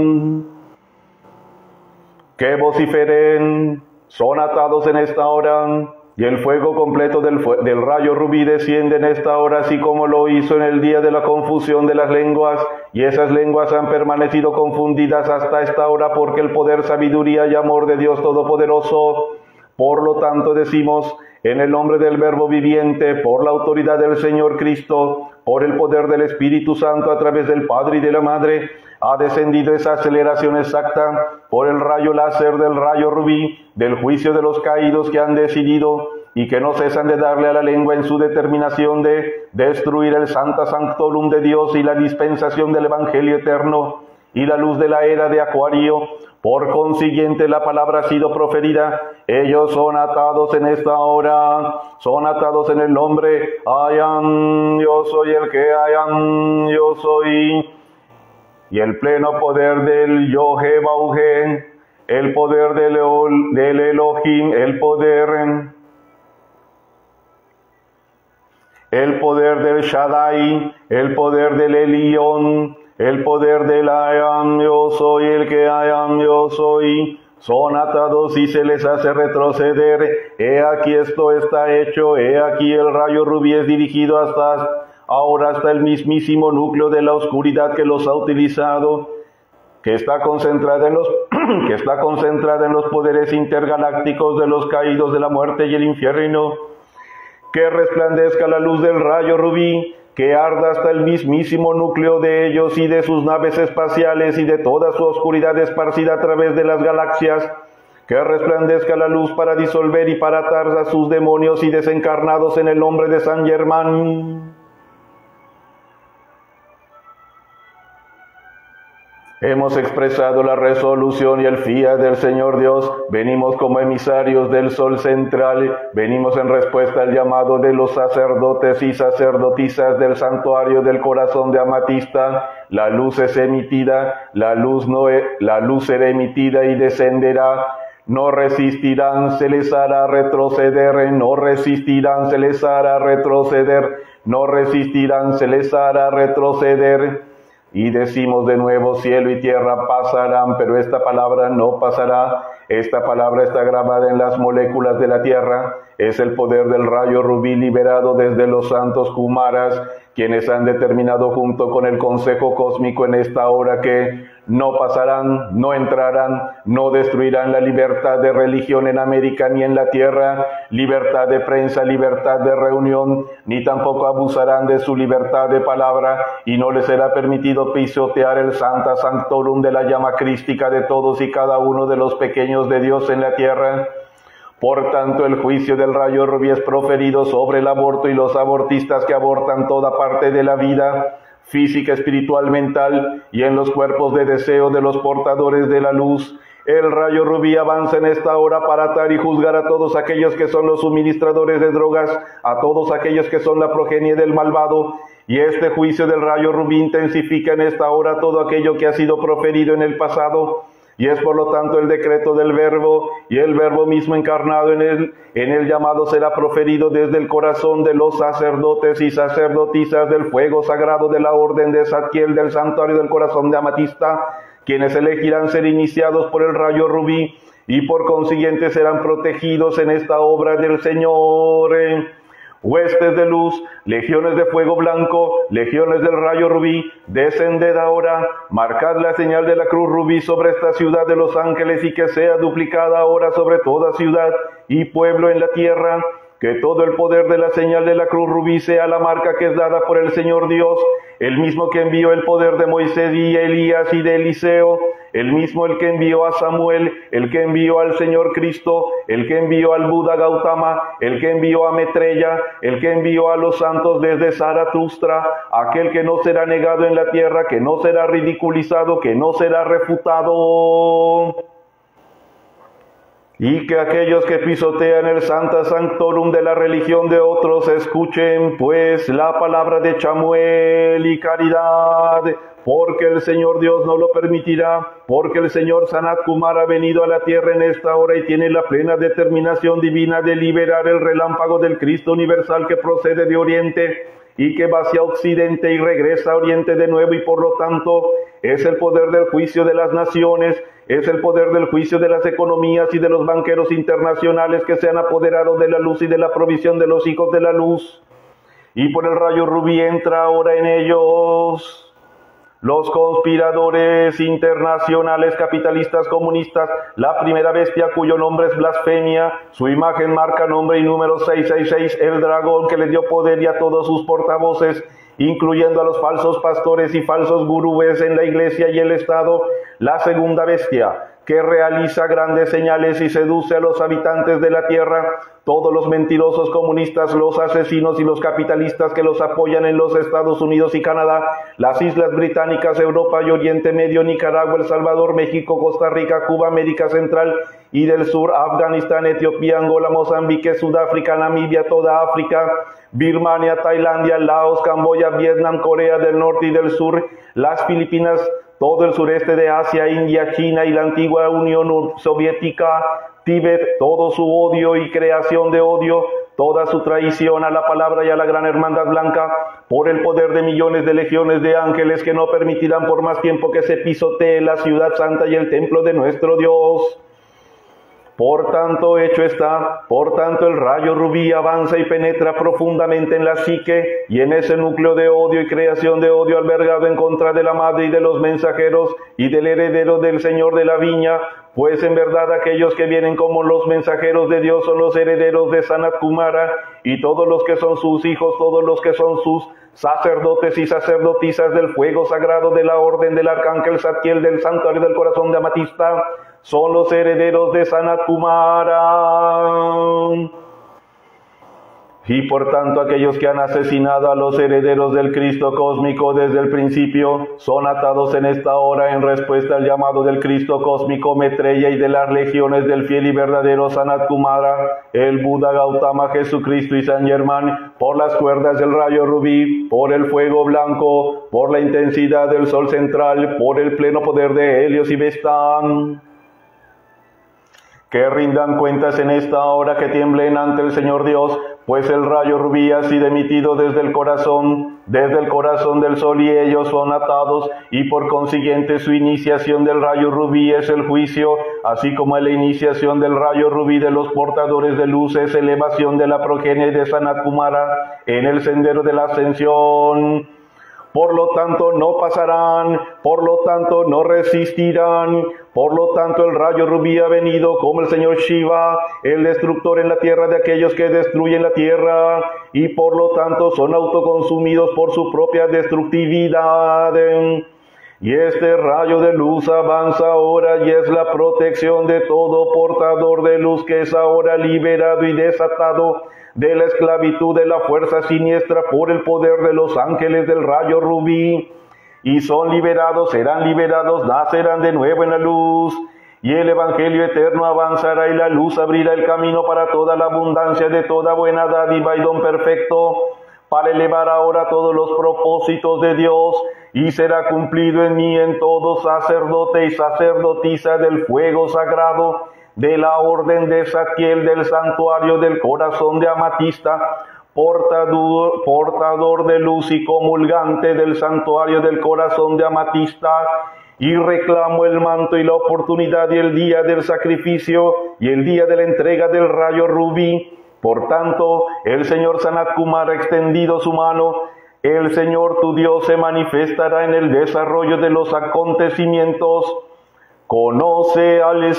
A: Que vociferen, son atados en esta hora. Y el fuego completo del, fu del rayo rubí desciende en esta hora, así como lo hizo en el día de la confusión de las lenguas, y esas lenguas han permanecido confundidas hasta esta hora, porque el poder, sabiduría y amor de Dios Todopoderoso. Por lo tanto decimos, en el nombre del Verbo viviente, por la autoridad del Señor Cristo, por el poder del Espíritu Santo a través del Padre y de la Madre, ha descendido esa aceleración exacta por el rayo láser del rayo rubí, del juicio de los caídos que han decidido y que no cesan de darle a la lengua en su determinación de destruir el Santa Sanctorum de Dios y la dispensación del Evangelio eterno y la luz de la era de Acuario. Por consiguiente, la palabra ha sido proferida. Ellos son atados en esta hora, son atados en el nombre I am, yo soy el que I am, yo soy. Y el pleno poder del Yohe-Bauhe, el poder del, Eol, del Elohim, el poder, el poder del Shaddai, el poder del Elión, el poder del I am, yo soy, el que I am, yo soy, son atados y se les hace retroceder. He aquí esto está hecho, he aquí el rayo rubí es dirigido hasta ahora hasta el mismísimo núcleo de la oscuridad que los ha utilizado, que está concentrada en los que está concentrada en los poderes intergalácticos de los caídos de la muerte y el infierno. Que resplandezca la luz del rayo rubí, que arda hasta el mismísimo núcleo de ellos y de sus naves espaciales y de toda su oscuridad esparcida a través de las galaxias. Que resplandezca la luz para disolver y para atar a sus demonios y desencarnados en el nombre de San Germán. Hemos expresado la resolución y el fiat del Señor Dios. Venimos como emisarios del sol central. Venimos en respuesta al llamado de los sacerdotes y sacerdotisas del santuario del corazón de amatista. La luz es emitida, la luz, no e- la luz será emitida y descenderá. No resistirán, se les hará retroceder. No resistirán, se les hará retroceder. No resistirán, se les hará retroceder. Y decimos de nuevo, cielo y tierra pasarán, pero esta palabra no pasará. Esta palabra está grabada en las moléculas de la tierra. Es el poder del rayo rubí liberado desde los santos Kumaras, quienes han determinado junto con el Consejo Cósmico en esta hora que no pasarán, no entrarán, no destruirán la libertad de religión en América ni en la tierra, libertad de prensa, libertad de reunión, ni tampoco abusarán de su libertad de palabra, y no les será permitido pisotear el Santa Sanctorum de la llama crística de todos y cada uno de los pequeños de Dios en la tierra. Por tanto, el juicio del rayo rubí es proferido sobre el aborto y los abortistas que abortan toda parte de la vida, física, espiritual, mental, y en los cuerpos de deseo de los portadores de la luz. El rayo rubí avanza en esta hora para atar y juzgar a todos aquellos que son los suministradores de drogas, a todos aquellos que son la progenie del malvado, y este juicio del rayo rubí intensifica en esta hora todo aquello que ha sido proferido en el pasado. Y es por lo tanto el decreto del Verbo, y el Verbo mismo encarnado en él, en el llamado será proferido desde el corazón de los sacerdotes y sacerdotisas del fuego sagrado de la orden de Zadkiel del santuario del corazón de amatista, quienes elegirán ser iniciados por el rayo rubí, y por consiguiente serán protegidos en esta obra del Señor. Huestes de luz, legiones de fuego blanco, legiones del rayo rubí, descended ahora, marcad la señal de la cruz rubí sobre esta ciudad de los ángeles y que sea duplicada ahora sobre toda ciudad y pueblo en la tierra. Que todo el poder de la señal de la cruz rubí sea la marca que es dada por el Señor Dios, el mismo que envió el poder de Moisés y Elías y de Eliseo, el mismo el que envió a Samuel, el que envió al Señor Cristo, el que envió al Buda Gautama, el que envió a Maitreya, el que envió a los santos desde Zaratustra, aquel que no será negado en la tierra, que no será ridiculizado, que no será refutado. Y que aquellos que pisotean el Santa Sanctorum de la religión de otros escuchen pues la palabra de Chamuel y caridad, porque el Señor Dios no lo permitirá, porque el Señor Sanat Kumar ha venido a la tierra en esta hora y tiene la plena determinación divina de liberar el relámpago del Cristo universal que procede de Oriente y que va hacia Occidente y regresa a Oriente de nuevo, y por lo tanto es el poder del juicio de las naciones, es el poder del juicio de las economías y de los banqueros internacionales que se han apoderado de la luz y de la provisión de los hijos de la luz. Y por el rayo rubí entra ahora en ellos los conspiradores internacionales, capitalistas, comunistas, la primera bestia cuyo nombre es blasfemia, su imagen marca nombre y número seiscientos sesenta y seis, el dragón que le dio poder y a todos sus portavoces, incluyendo a los falsos pastores y falsos gurúes en la iglesia y el Estado, la segunda bestia, que realiza grandes señales y seduce a los habitantes de la tierra, todos los mentirosos comunistas, los asesinos y los capitalistas que los apoyan en los Estados Unidos y Canadá, las Islas Británicas, Europa y Oriente Medio, Nicaragua, El Salvador, México, Costa Rica, Cuba, América Central y del Sur, Afganistán, Etiopía, Angola, Mozambique, Sudáfrica, Namibia, toda África, Birmania, Tailandia, Laos, Camboya, Vietnam, Corea del Norte y del Sur, las Filipinas, todo el sureste de Asia, India, China y la antigua Unión Soviética, Tíbet, todo su odio y creación de odio, toda su traición a la palabra y a la gran hermandad blanca, por el poder de millones de legiones de ángeles que no permitirán por más tiempo que se pisotee la ciudad santa y el templo de nuestro Dios. Por tanto, hecho está, por tanto el rayo rubí avanza y penetra profundamente en la psique y en ese núcleo de odio y creación de odio albergado en contra de la madre y de los mensajeros y del heredero del Señor de la viña, pues en verdad aquellos que vienen como los mensajeros de Dios son los herederos de Sanat Kumara, y todos los que son sus hijos, todos los que son sus sacerdotes y sacerdotisas del fuego sagrado de la orden del arcángel Zadkiel del santuario del corazón de amatista, son los herederos de Sanat Kumara. Y por tanto aquellos que han asesinado a los herederos del Cristo cósmico desde el principio, son atados en esta hora en respuesta al llamado del Cristo cósmico Maitreya y de las legiones del fiel y verdadero Sanat Kumara, el Buda, Gautama, Jesucristo y San Germán, por las cuerdas del rayo rubí, por el fuego blanco, por la intensidad del sol central, por el pleno poder de Helios y Vestán. Que rindan cuentas en esta hora, que tiemblen ante el Señor Dios, pues el rayo rubí ha sido emitido desde el corazón, desde el corazón del sol, y ellos son atados, y por consiguiente su iniciación del rayo rubí es el juicio, así como la iniciación del rayo rubí de los portadores de luz es elevación de la progenie de Sanat Kumara en el sendero de la ascensión. Por lo tanto no pasarán, por lo tanto no resistirán, por lo tanto el rayo rubí ha venido como el Señor Shiva, el destructor en la tierra de aquellos que destruyen la tierra, y por lo tanto son autoconsumidos por su propia destructividad. Y este rayo de luz avanza ahora y es la protección de todo portador de luz que es ahora liberado y desatado de la esclavitud de la fuerza siniestra por el poder de los ángeles del rayo rubí. Y son liberados, serán liberados, nacerán de nuevo en la luz. Y el Evangelio eterno avanzará y la luz abrirá el camino para toda la abundancia de toda buena dádiva y don perfecto, para elevar ahora todos los propósitos de Dios, y será cumplido en mí, en todo sacerdote y sacerdotisa del fuego sagrado, de la orden de Saquiel, del santuario del corazón de amatista, portador, portador de luz y comulgante del santuario del corazón de amatista, y reclamo el manto y la oportunidad y el día del sacrificio y el día de la entrega del rayo rubí. Por tanto, el Señor Sanat Kumara ha extendido su mano. El Señor tu Dios se manifestará en el desarrollo de los acontecimientos. Conoce al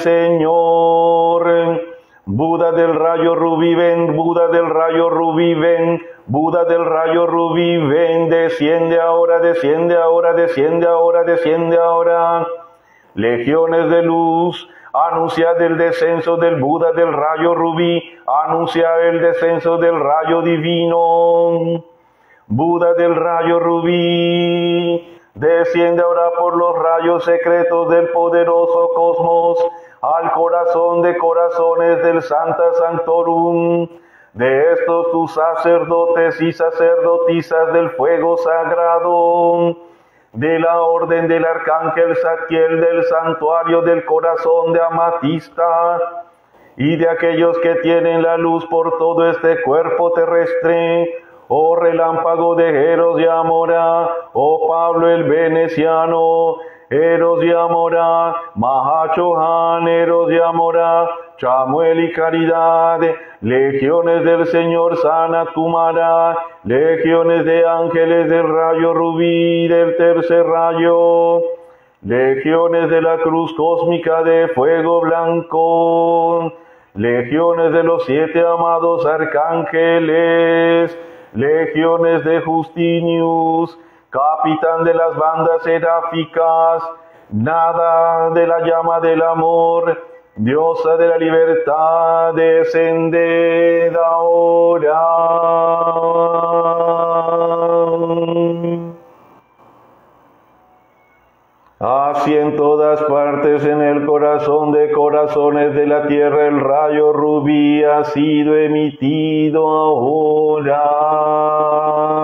A: Señor. Buda del rayo rubí, ven, Buda del rayo rubí, ven, Buda del rayo rubí, ven, desciende ahora, desciende ahora, desciende ahora, desciende ahora. Legiones de luz, anunciad el descenso del Buda del rayo rubí, anunciad el descenso del rayo divino. Buda del rayo rubí, desciende ahora por los rayos secretos del poderoso cosmos, al corazón de corazones del Santa Sanctorum, de estos tus sacerdotes y sacerdotisas del fuego sagrado, de la orden del arcángel Saquiel, del santuario del corazón de amatista, y de aquellos que tienen la luz por todo este cuerpo terrestre, oh relámpago de Eros y Amora, oh Pablo el veneciano, Eros y Amora, Mahachohan, Eros y Amora, Chamuel y Caridad, legiones del Señor Sanat Kumara, legiones de ángeles del rayo rubí, del tercer rayo, legiones de la cruz cósmica de fuego blanco, legiones de los siete amados arcángeles, legiones de Justinius, capitán de las bandas seráficas, nada de la llama del amor, diosa de la libertad, descended ahora. Así en todas partes, en el corazón de corazones de la tierra, el rayo rubí ha sido emitido ahora.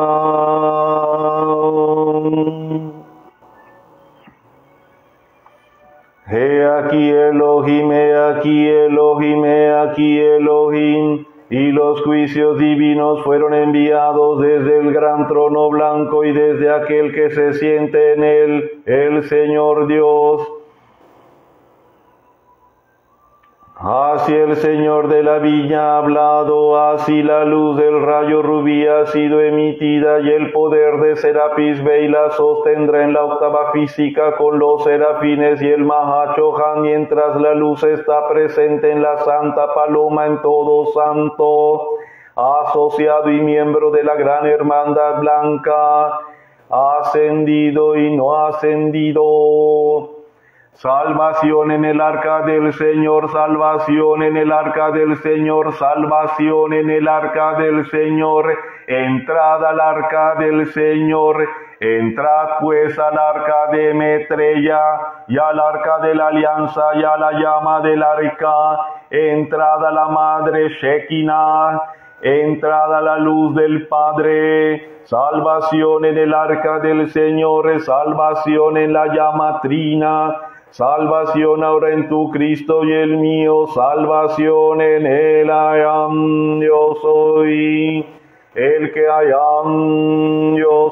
A: He aquí Elohim, he aquí Elohim, he aquí Elohim, y los juicios divinos fueron enviados desde el gran trono blanco y desde aquel que se siente en él, el Señor Dios. Así el Señor de la viña ha hablado, así la luz del rayo rubí ha sido emitida, y el poder de Serapis Bey la sostendrá en la octava física con los serafines y el Mahachohan, mientras la luz está presente en la Santa Paloma en todo santo, asociado y miembro de la gran hermandad blanca, ascendido y no ascendido. Salvación en el arca del Señor, salvación en el arca del Señor, salvación en el arca del Señor. Entrad al arca del Señor, entrad pues al arca de Metrella, y al arca de la alianza, y a la llama del arca. Entrad a la madre Shekinah, entrad a la luz del Padre. Salvación en el arca del Señor, salvación en la llama trina. Salvación ahora en tu Cristo y el mío, salvación en el I am, yo soy, el que I am, yo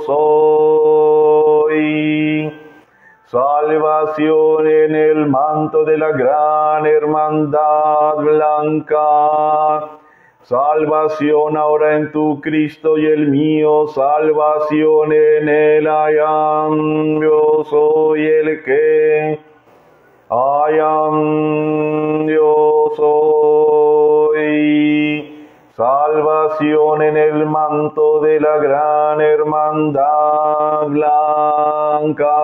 A: soy. Salvación en el manto de la gran hermandad blanca. Salvación ahora en tu Cristo y el mío, salvación en el I am, yo soy el que I am, yo soy. Salvación en el manto de la gran hermandad blanca.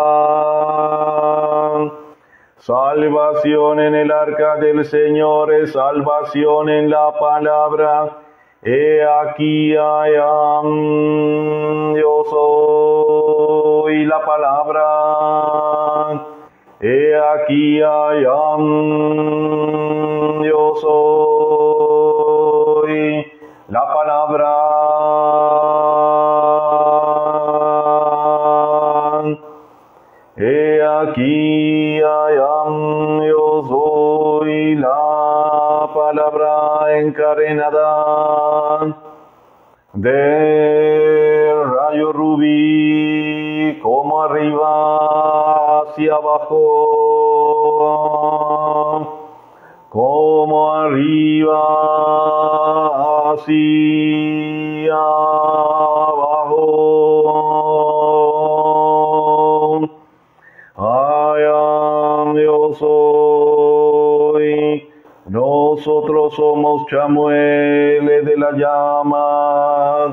A: Salvación en el arca del Señor, salvación en la palabra. He aquí I am, yo soy la palabra. He aquí I am, yo soy la palabra. He aquí I am, yo soy la palabra encadenada de rayo rubí, como arriba hacia abajo, como arriba hacia abajo. I am, yo soy. Nosotros somos chamueles de la llama,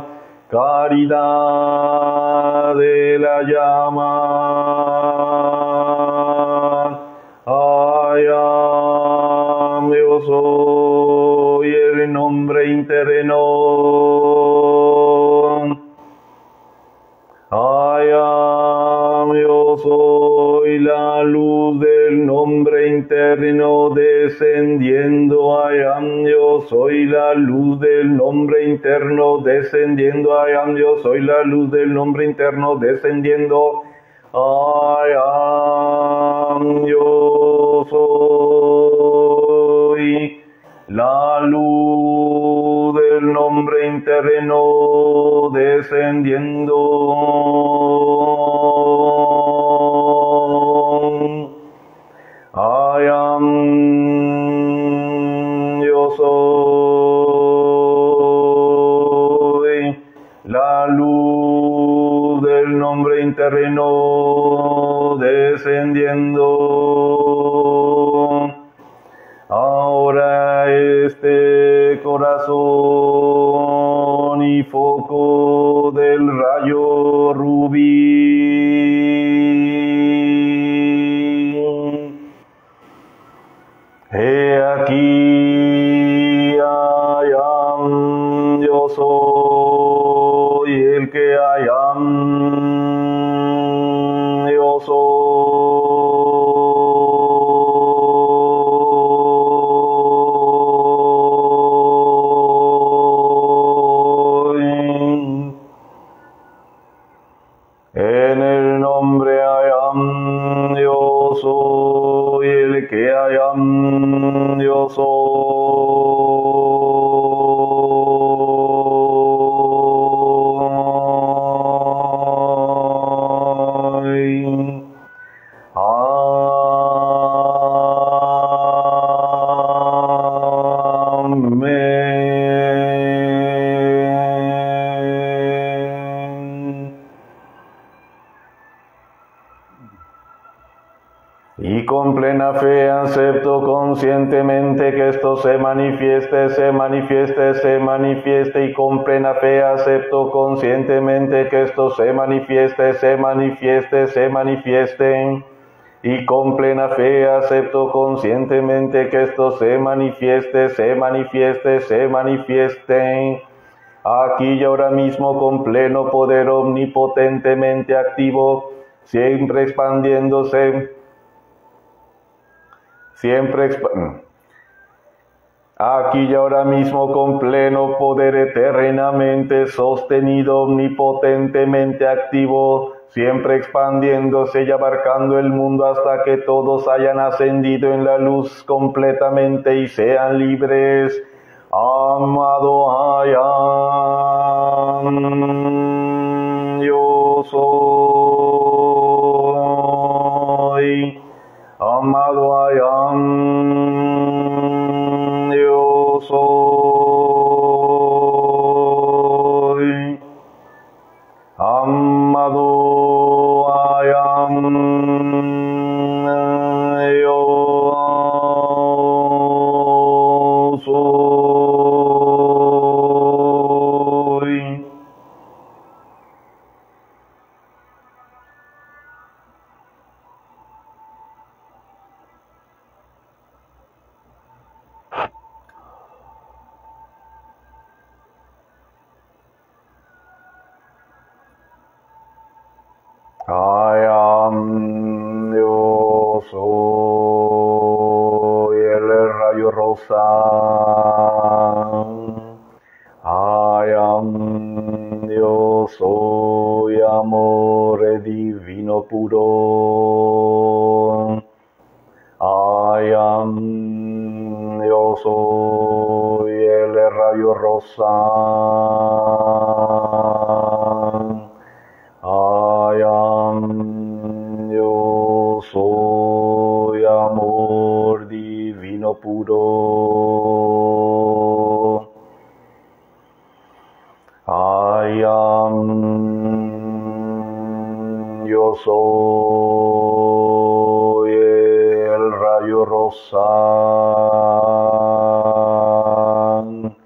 A: caridad de la llama. I am, yo soy el nombre interno. I am, yo soy la luz del nombre interno descendiendo. I am, yo soy la luz del nombre interno descendiendo. I am, yo soy la luz del nombre interno descendiendo. I am, yo soy la luz del nombre interno descendiendo. I am, yo soy la luz del nombre interno descendiendo. Ahora este corazón y foco del rayo rubí. He aquí I am, yo soy el que I am, yo soy. En el nombre I am, yo soy el que I am, yo soy. Amén. Y con plena fe acepto conscientemente que esto se manifieste, se manifieste, se manifieste, y con plena fe acepto conscientemente que esto se manifieste, se manifieste, se manifieste. y con plena fe acepto conscientemente que esto se manifieste, se manifieste, se manifieste, aquí y ahora mismo con pleno poder omnipotentemente activo, siempre expandiéndose, siempre expandiéndose. Aquí y ahora mismo con pleno poder eternamente sostenido, omnipotentemente activo, siempre expandiéndose y abarcando el mundo hasta que todos hayan ascendido en la luz completamente y sean libres. Amado Ayam, yo soy. Amado Ayam, yo soy. Amado Ayam, yo soy. Ayam, yo soy el rayo rosa. Ayam, yo soy amor divino puro. Ayam, yo soy el rayo rosa. Ayam, yo soy amor divino puro. Ayam, yo soy el rayo rosa.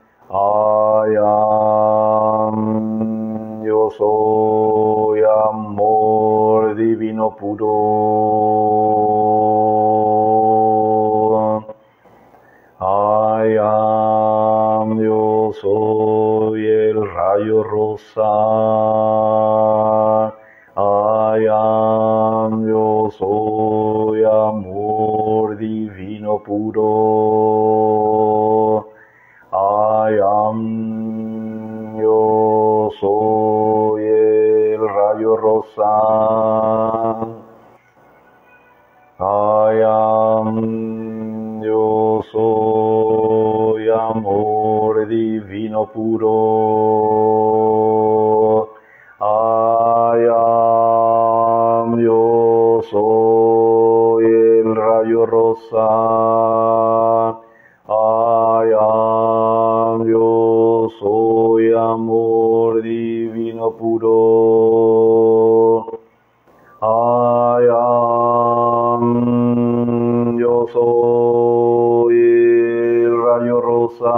A: Ayam, yo soy amor divino puro. Ayam, yo soy el rayo rosa. Ayam, yo soy amor divino puro. Ayam, yo soy el rayo rosa. Ayam, yo soy amor divino puro. Ayam, yo soy el rayo rosa. Ayam, yo soy amor divino puro. Ayam, yo soy el rayo rosa.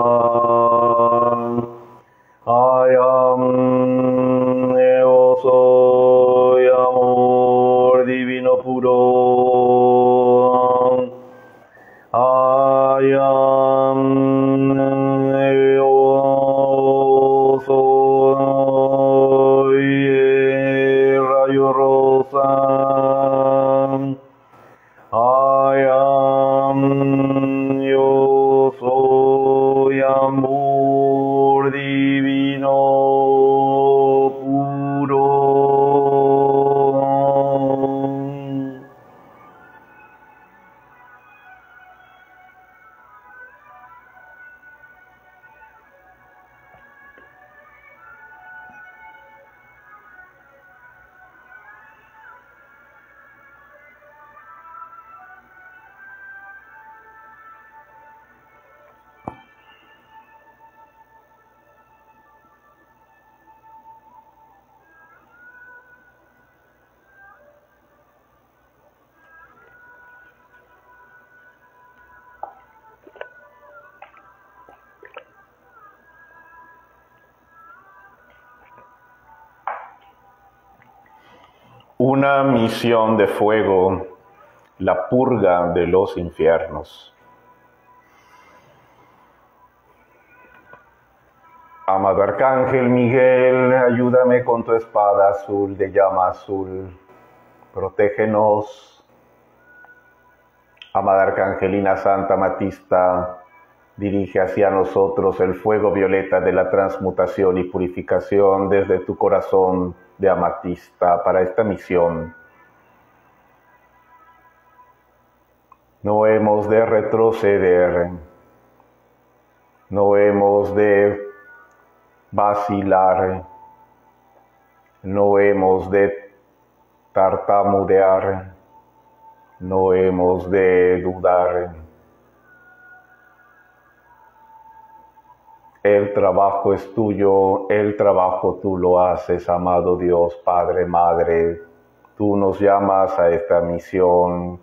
A: Ayam, yo soy amor divino puro. Ayam, yo soy el rayo rosa. Ayam, yo soy amor divino puro. Una misión de fuego. la purga de los infiernos. Amado Arcángel Miguel, ayúdame con tu espada azul de llama azul, protégenos. Amada Arcangelina Santa Matista, dirige hacia nosotros el fuego violeta de la transmutación y purificación desde tu corazón de amatista para esta misión. No hemos de retroceder, no hemos de vacilar, no hemos de tartamudear, no hemos de dudar. El trabajo es tuyo, el trabajo tú lo haces, amado Dios, Padre, Madre. Tú nos llamas a esta misión.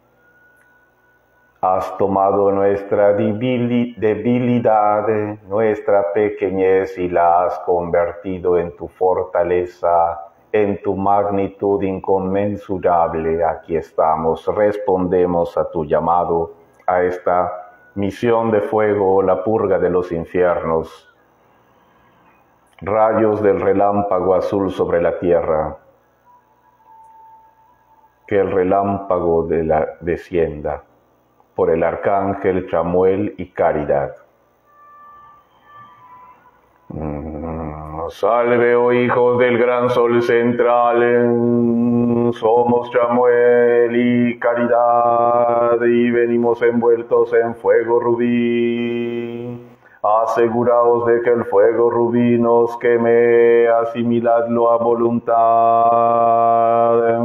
A: Has tomado nuestra debilidad, nuestra pequeñez y la has convertido en tu fortaleza, en tu magnitud inconmensurable. Aquí estamos, respondemos a tu llamado, a esta misión de fuego, la purga de los infiernos. Rayos del relámpago azul sobre la tierra. Que el relámpago de la descienda por el arcángel Chamuel y Caridad. Mm, salve, oh hijos del gran sol central, somos Chamuel y Caridad y venimos envueltos en fuego rubí. Aseguraos de que el fuego rubí nos queme, asimiladlo a voluntad.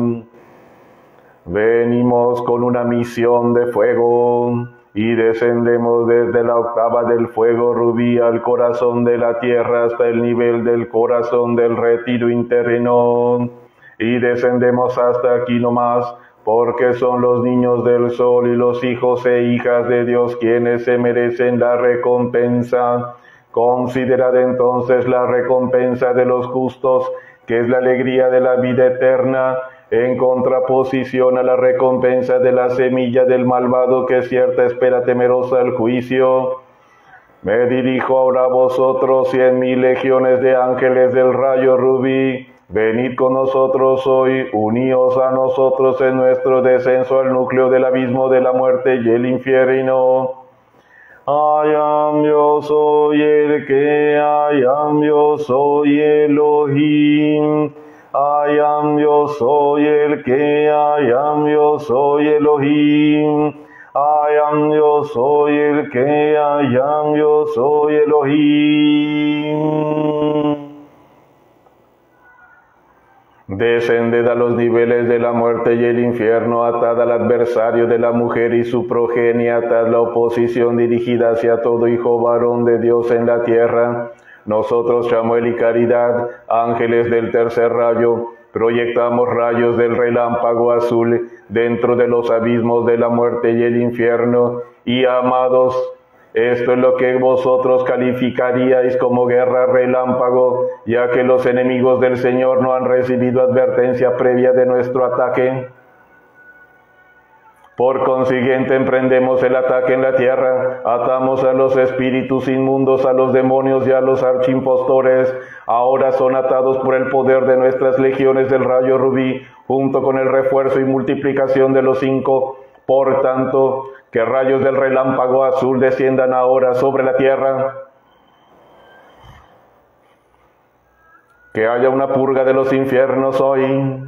A: Venimos con una misión de fuego y descendemos desde la octava del fuego rubí al corazón de la tierra hasta el nivel del corazón del retiro interno. Y descendemos hasta aquí nomás, porque son los niños del sol y los hijos e hijas de Dios quienes se merecen la recompensa. Considerad entonces la recompensa de los justos, que es la alegría de la vida eterna, en contraposición a la recompensa de la semilla del malvado, que cierta espera temerosa el juicio. Me dirijo ahora a vosotros, cien mil legiones de ángeles del rayo rubí. Venid con nosotros hoy, uníos a nosotros en nuestro descenso al núcleo del abismo de la muerte y el infierno. I am, yo soy el que I am, yo soy Elohim. I am, yo soy el que I am, yo soy Elohim. I am, yo soy el que I am, yo soy Elohim. Descended a los niveles de la muerte y el infierno, atad al adversario de la mujer y su progenie, atad la oposición dirigida hacia todo hijo varón de Dios en la tierra. Nosotros, Chamuel y Caridad, ángeles del tercer rayo, proyectamos rayos del relámpago azul dentro de los abismos de la muerte y el infierno. Y amados, esto es lo que vosotros calificaríais como guerra relámpago, ya que los enemigos del Señor no han recibido advertencia previa de nuestro ataque. Por consiguiente, emprendemos el ataque en la tierra, atamos a los espíritus inmundos, a los demonios y a los archimpostores. Ahora son atados por el poder de nuestras legiones del rayo rubí, junto con el refuerzo y multiplicación de los cinco. Por tanto, que rayos del relámpago azul desciendan ahora sobre la tierra. Que haya una purga de los infiernos hoy.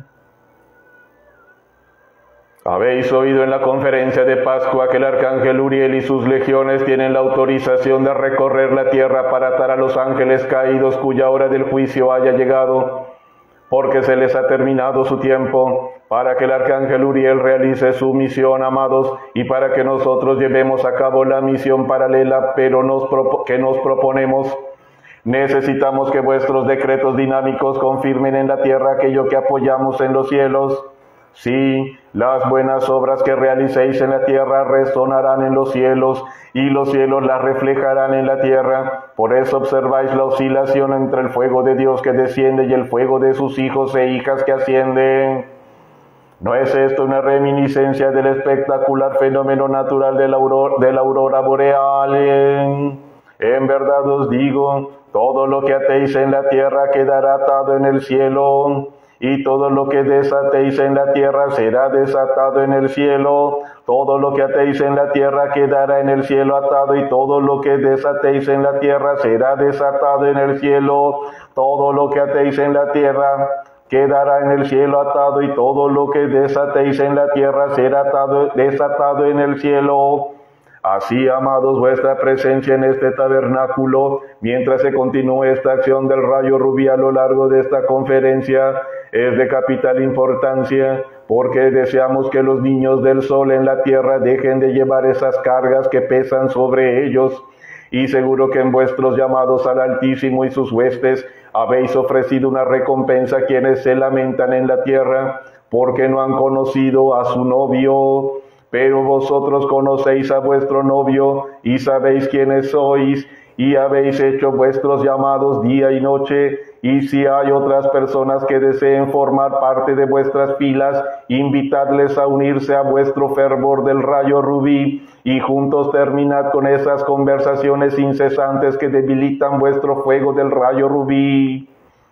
A: Habéis oído en la conferencia de Pascua que el arcángel Uriel y sus legiones tienen la autorización de recorrer la tierra para atar a los ángeles caídos cuya hora del juicio haya llegado, porque se les ha terminado su tiempo, para que el arcángel Uriel realice su misión, amados, y para que nosotros llevemos a cabo la misión paralela pero nos que nos proponemos. Necesitamos que vuestros decretos dinámicos confirmen en la tierra aquello que apoyamos en los cielos. Sí, las buenas obras que realicéis en la tierra resonarán en los cielos, y los cielos las reflejarán en la tierra. Por eso observáis la oscilación entre el fuego de Dios que desciende y el fuego de sus hijos e hijas que ascienden. ¿No es esto una reminiscencia del espectacular fenómeno natural de la aurora, de la aurora boreal? En, en verdad os digo, todo lo que atéis en la tierra quedará atado en el cielo, y todo lo que desatéis en la tierra será desatado en el cielo. Todo lo que atéis en la tierra quedará en el cielo atado, y todo lo que desatéis en la tierra será desatado en el cielo. Todo lo que atéis en la tierra quedará en el cielo atado, y todo lo que desatéis en la tierra será atado, desatado en el cielo. Así, amados, vuestra presencia en este tabernáculo, mientras se continúe esta acción del rayo rubí a lo largo de esta conferencia, es de capital importancia, porque deseamos que los niños del sol en la tierra dejen de llevar esas cargas que pesan sobre ellos. Y seguro que en vuestros llamados al Altísimo y sus huestes habéis ofrecido una recompensa a quienes se lamentan en la tierra, porque no han conocido a su novio. Pero vosotros conocéis a vuestro novio, y sabéis quiénes sois, y habéis hecho vuestros llamados día y noche. Y si hay otras personas que deseen formar parte de vuestras filas, invitadles a unirse a vuestro fervor del rayo rubí, y juntos terminad con esas conversaciones incesantes que debilitan vuestro fuego del rayo rubí.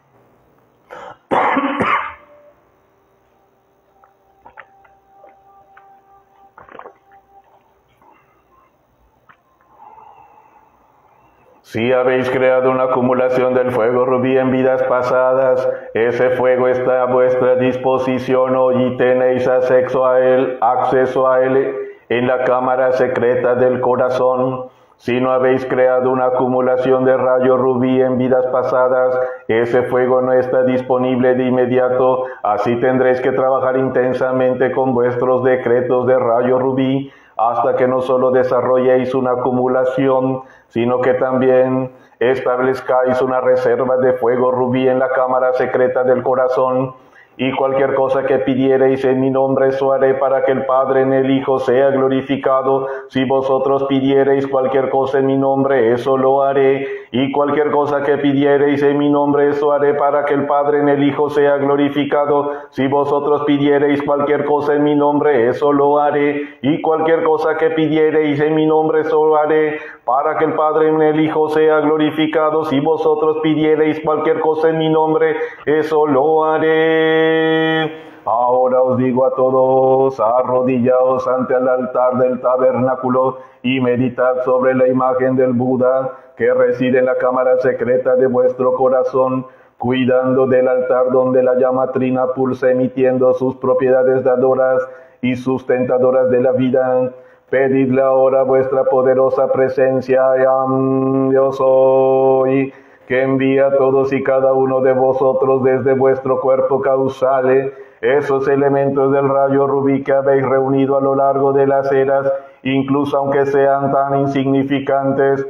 A: Si habéis creado una acumulación del fuego rubí en vidas pasadas, ese fuego está a vuestra disposición hoy, y tenéis acceso a él, acceso a él en la cámara secreta del corazón. Si no habéis creado una acumulación de rayo rubí en vidas pasadas, ese fuego no está disponible de inmediato. Así tendréis que trabajar intensamente con vuestros decretos de rayo rubí, hasta que no solo desarrolléis una acumulación, sino que también establezcáis una reserva de fuego rubí en la cámara secreta del corazón. Y cualquier cosa que pidiereis en mi nombre, eso haré, para que el Padre en el Hijo sea glorificado. Si vosotros pidiereis cualquier cosa en mi nombre, eso lo haré. Y cualquier cosa que pidiereis en mi nombre, eso haré, para que el Padre en el Hijo sea glorificado. Si vosotros pidiereis cualquier cosa en mi nombre, eso lo haré. Y cualquier cosa que pidiereis en mi nombre, eso lo haré, para que el Padre en el Hijo sea glorificado. Si vosotros pidiereis cualquier cosa en mi nombre, eso lo haré. Ahora os digo a todos, arrodillaos ante el altar del tabernáculo y meditad sobre la imagen del Buda que reside en la cámara secreta de vuestro corazón, cuidando del altar donde la llama trina pulsa, emitiendo sus propiedades dadoras y sustentadoras de la vida. Pedidle ahora vuestra poderosa presencia, Ayam, yo soy, que envía a todos y cada uno de vosotros desde vuestro cuerpo causal esos elementos del rayo rubí que habéis reunido a lo largo de las eras, incluso aunque sean tan insignificantes.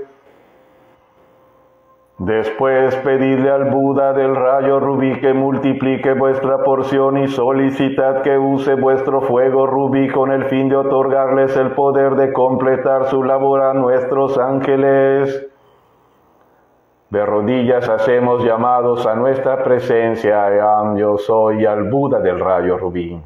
A: Después pedidle al Buda del rayo rubí que multiplique vuestra porción, y solicitad que use vuestro fuego rubí con el fin de otorgarles el poder de completar su labor a nuestros ángeles. De rodillas hacemos llamados a nuestra presencia, Ayam, yo soy, al Buda del rayo rubí.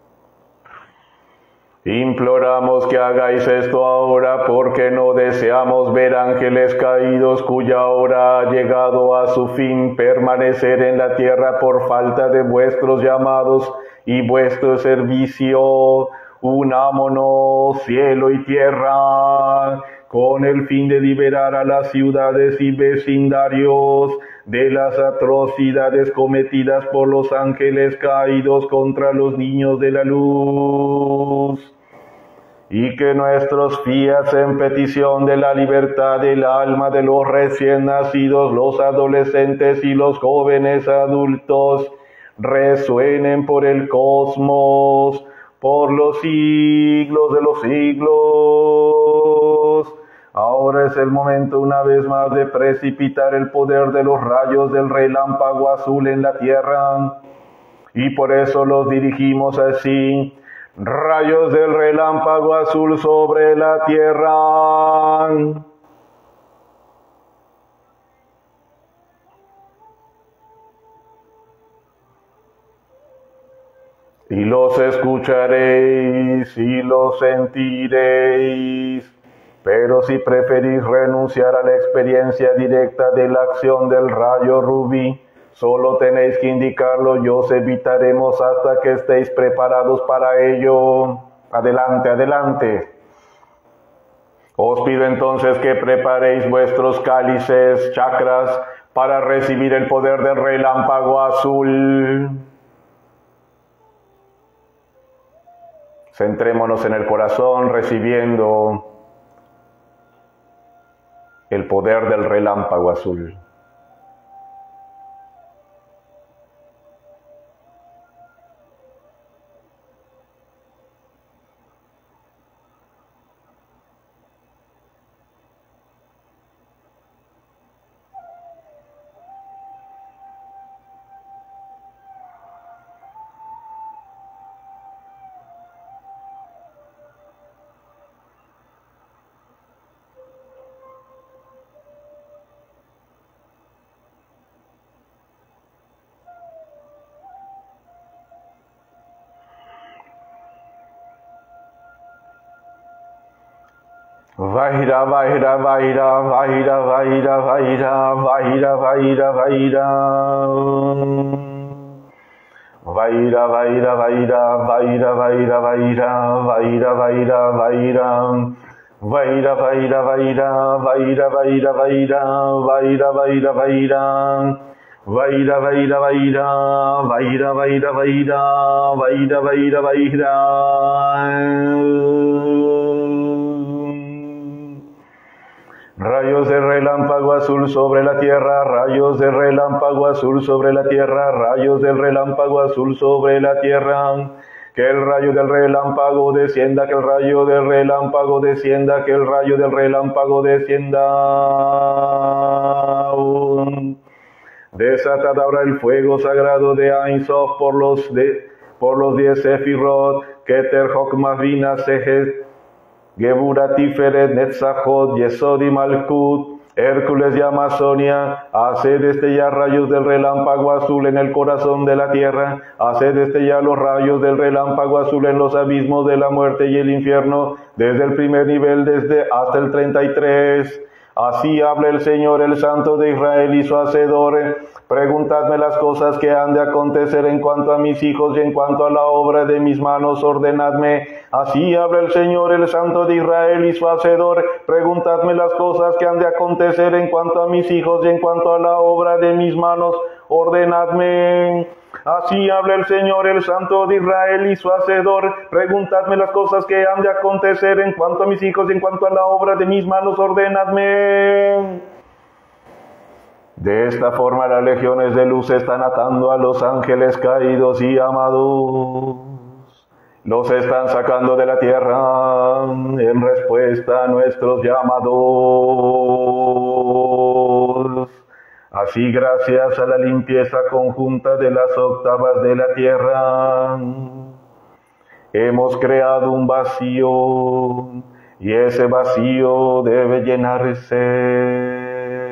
A: Imploramos que hagáis esto ahora, porque no deseamos ver ángeles caídos cuya hora ha llegado a su fin permanecer en la tierra por falta de vuestros llamados y vuestro servicio. Unámonos, cielo y tierra, con el fin de liberar a las ciudades y vecindarios de las atrocidades cometidas por los ángeles caídos contra los niños de la luz, y que nuestros fiat en petición de la libertad del alma de los recién nacidos, los adolescentes y los jóvenes adultos resuenen por el cosmos, por los siglos de los siglos. Ahora es el momento una vez más de precipitar el poder de los rayos del relámpago azul en la tierra, y por eso los dirigimos así: rayos del relámpago azul sobre la tierra. y los escucharéis y los sentiréis. Pero si preferís renunciar a la experiencia directa de la acción del rayo rubí, solo tenéis que indicarlo y os evitaremos hasta que estéis preparados para ello. Adelante, adelante. Os pido entonces que preparéis vuestros cálices, chakras, para recibir el poder del relámpago azul. Centrémonos en el corazón, recibiendo el poder del relámpago azul. Vaira, vaira, vaira, vaira, vaira, vaira, vaira, vaira, vaira. Vaira, vaira, vaira, vaira, vaira, vaira, vaira, vaira, vaira. Vaira, vaira, vaira, vaira, vaira, vaira, vaira, vaira, vaira. Vaira, vaira, vaira, vaira, vaira, vaira, vaira, vaira, vaira. Rayos de relámpago azul sobre la tierra, rayos de relámpago azul sobre la tierra, rayos del relámpago azul sobre la tierra. Que el rayo del relámpago descienda, que el rayo del relámpago descienda, que el rayo del relámpago descienda. Desatad ahora el fuego sagrado de Ein Sof por los de, por los diez Sefirot, Keter, Hokmah, Binah, Sehet, Geburah, Tiferet, Netzachot, Yesod y Malkut, Hércules y Amazonia. Haced destellar rayos del relámpago azul en el corazón de la tierra, haced destellar los rayos del relámpago azul en los abismos de la muerte y el infierno, desde el primer nivel desde hasta el treinta y tres. Así habla el Señor, el Santo de Israel y su Hacedor. Preguntadme las cosas que han de acontecer en cuanto a mis hijos y en cuanto a la obra de mis manos, ordenadme. Así habla el Señor, el Santo de Israel y su Hacedor. Preguntadme las cosas que han de acontecer en cuanto a mis hijos y en cuanto a la obra de mis manos, ordenadme. Así habla el Señor, el Santo de Israel y su Hacedor. Preguntadme las cosas que han de acontecer en cuanto a mis hijos y en cuanto a la obra de mis manos, ordenadme. De esta forma las legiones de luz están atando a los ángeles caídos y amados. Los están sacando de la tierra en respuesta a nuestros llamados. Así, gracias a la limpieza conjunta de las octavas de la tierra, hemos creado un vacío, y ese vacío debe llenarse.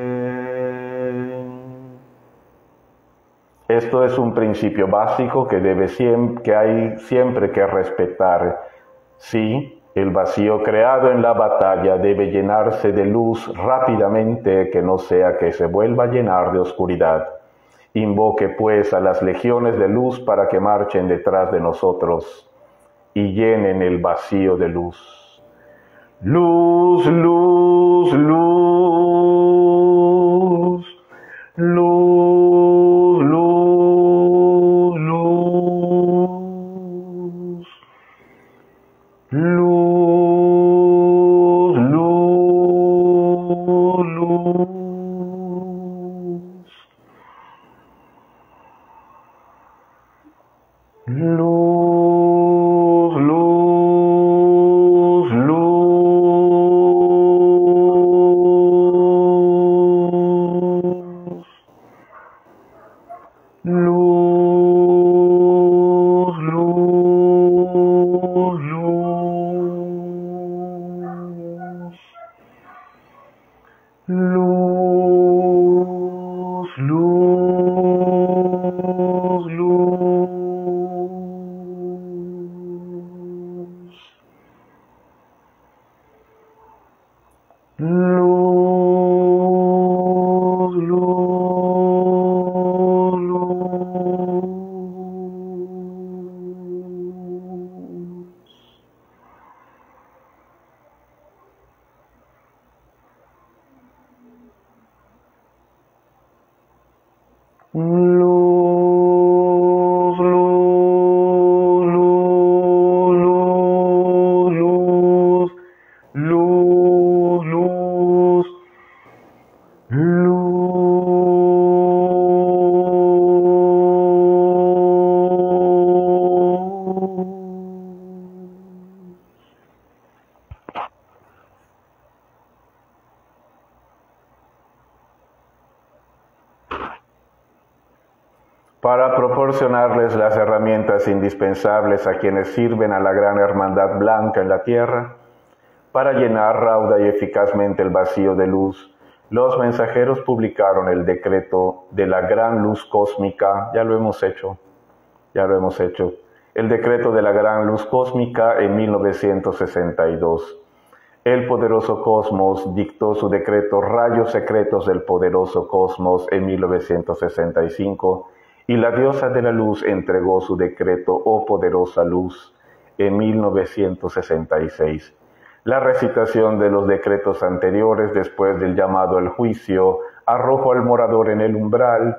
A: Esto es un principio básico que, debe siempre, que hay siempre que respetar. Sí, el vacío creado en la batalla debe llenarse de luz rápidamente, que no sea que se vuelva a llenar de oscuridad. Invoque pues a las legiones de luz para que marchen detrás de nosotros y llenen el vacío de luz. Luz, luz, luz, luz, luz, luz, luz. Luz, luz, luz. Luz, luz, luz. Luz, luz, luz. proporcionarles las herramientas indispensables a quienes sirven a la gran hermandad blanca en la tierra, para llenar rauda y eficazmente el vacío de luz, los mensajeros publicaron el decreto de la gran luz cósmica. Ya lo hemos hecho, ya lo hemos hecho. El decreto de la gran luz cósmica en mil novecientos sesenta y dos. El poderoso cosmos dictó su decreto Rayos Secretos del Poderoso Cosmos en mil novecientos sesenta y cinco, y la diosa de la luz entregó su decreto Oh Poderosa Luz en mil novecientos sesenta y seis. La recitación de los decretos anteriores después del llamado al juicio, arrojo al morador en el umbral,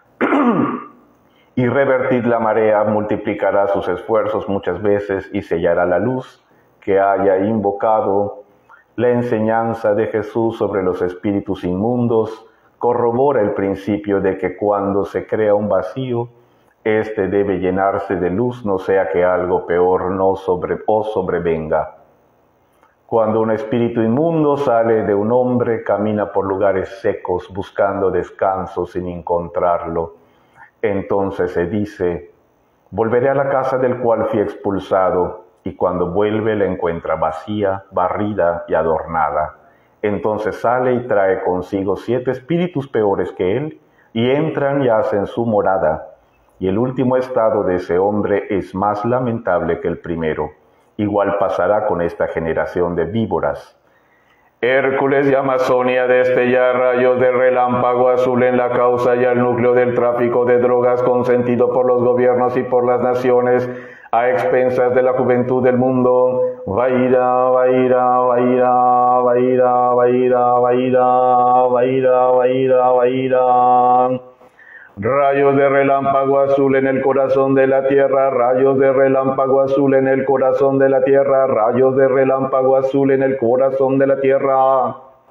A: y revertid la marea, multiplicará sus esfuerzos muchas veces y sellará la luz que haya invocado. La enseñanza de Jesús sobre los espíritus inmundos corrobora el principio de que cuando se crea un vacío, éste debe llenarse de luz, no sea que algo peor no sobre, o sobrevenga. Cuando un espíritu inmundo sale de un hombre, camina por lugares secos buscando descanso sin encontrarlo. Entonces se dice, volveré a la casa del cual fui expulsado, y cuando vuelve la encuentra vacía, barrida y adornada. Entonces sale y trae consigo siete espíritus peores que él, y entran y hacen su morada. Y el último estado de ese hombre es más lamentable que el primero. Igual pasará con esta generación de víboras. Hércules y Amazonia destella rayos de relámpago azul en la causa y al núcleo del tráfico de drogas consentido por los gobiernos y por las naciones a expensas de la juventud del mundo. Vaira, vaira, vaira, vaira, vaira, vaira, vaira, vaira, vaira. Rayos de relámpago azul en el corazón de la tierra, rayos de relámpago azul en el corazón de la tierra, rayos de relámpago azul en el corazón de la tierra.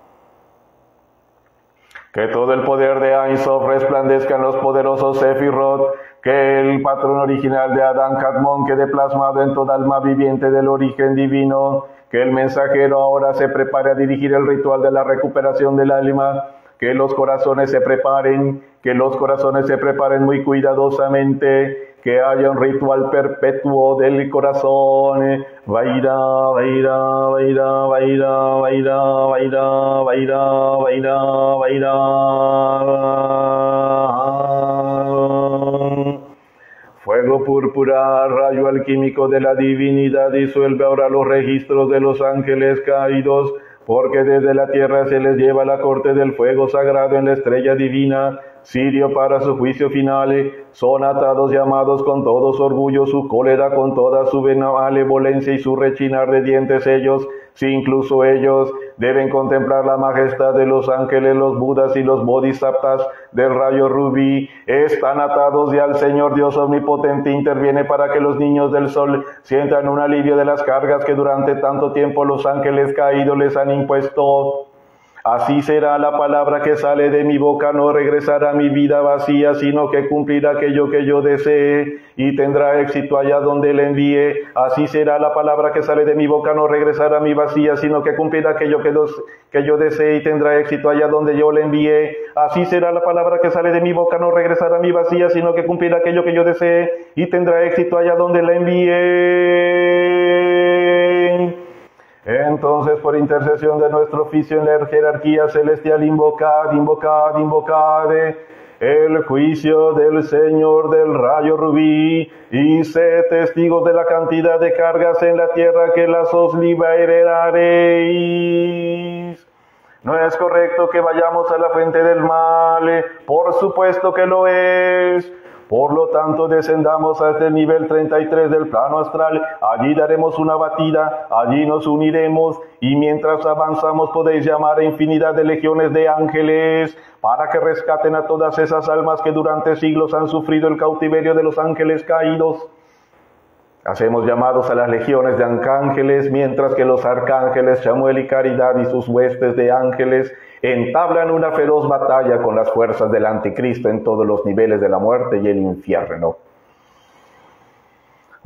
A: Que todo el poder de Ein Sof resplandezca en los poderosos Sefirot, que el patrón original de Adán Kadmon quede plasmado en toda alma viviente del origen divino, que el mensajero ahora se prepare a dirigir el ritual de la recuperación del alma, que los corazones se preparen, que los corazones se preparen muy cuidadosamente, que haya un ritual perpetuo del corazón. Vaira, vaira, vaira, vaira, vaira, vaira, vaira, vaira, vaira. Fuego púrpura, rayo alquímico de la divinidad, disuelve ahora los registros de los ángeles caídos, porque desde la tierra se les lleva la corte del fuego sagrado en la estrella divina, Sirio para su juicio final. Son atados y amados con todo su orgullo, su cólera, con toda su benevolencia y su rechinar de dientes ellos, si incluso ellos deben contemplar la majestad de los ángeles, los budas y los bodhisattvas del rayo rubí. Están atados y al Señor Dios omnipotente interviene para que los niños del sol sientan un alivio de las cargas que durante tanto tiempo los ángeles caídos les han impuesto. Así será la palabra que sale de mi boca, no regresará a mi vida vacía, sino que cumplirá aquello que yo desee y tendrá éxito allá donde la envíe. Así será la palabra que sale de mi boca, no regresará a mi vacía, sino que cumplirá aquello que, dos, que yo desee y tendrá éxito allá donde yo la envíe. Así será la palabra que sale de mi boca, no regresará a mi vacía, sino que cumplirá aquello que yo desee y tendrá éxito allá donde la envíe. Entonces, por intercesión de nuestro oficio en la jerarquía celestial, invocad, invocad, invocad el juicio del Señor del rayo rubí, y sed testigos de la cantidad de cargas en la tierra que las os liberaréis. No es correcto que vayamos a la fuente del mal, por supuesto que lo es. Por lo tanto, descendamos hasta el nivel treinta y tres del plano astral, allí daremos una batida, allí nos uniremos, y mientras avanzamos podéis llamar a infinidad de legiones de ángeles, para que rescaten a todas esas almas que durante siglos han sufrido el cautiverio de los ángeles caídos. Hacemos llamados a las legiones de arcángeles, mientras que los arcángeles Chamuel y Caridad y sus huestes de ángeles entablan una feroz batalla con las fuerzas del anticristo en todos los niveles de la muerte y el infierno.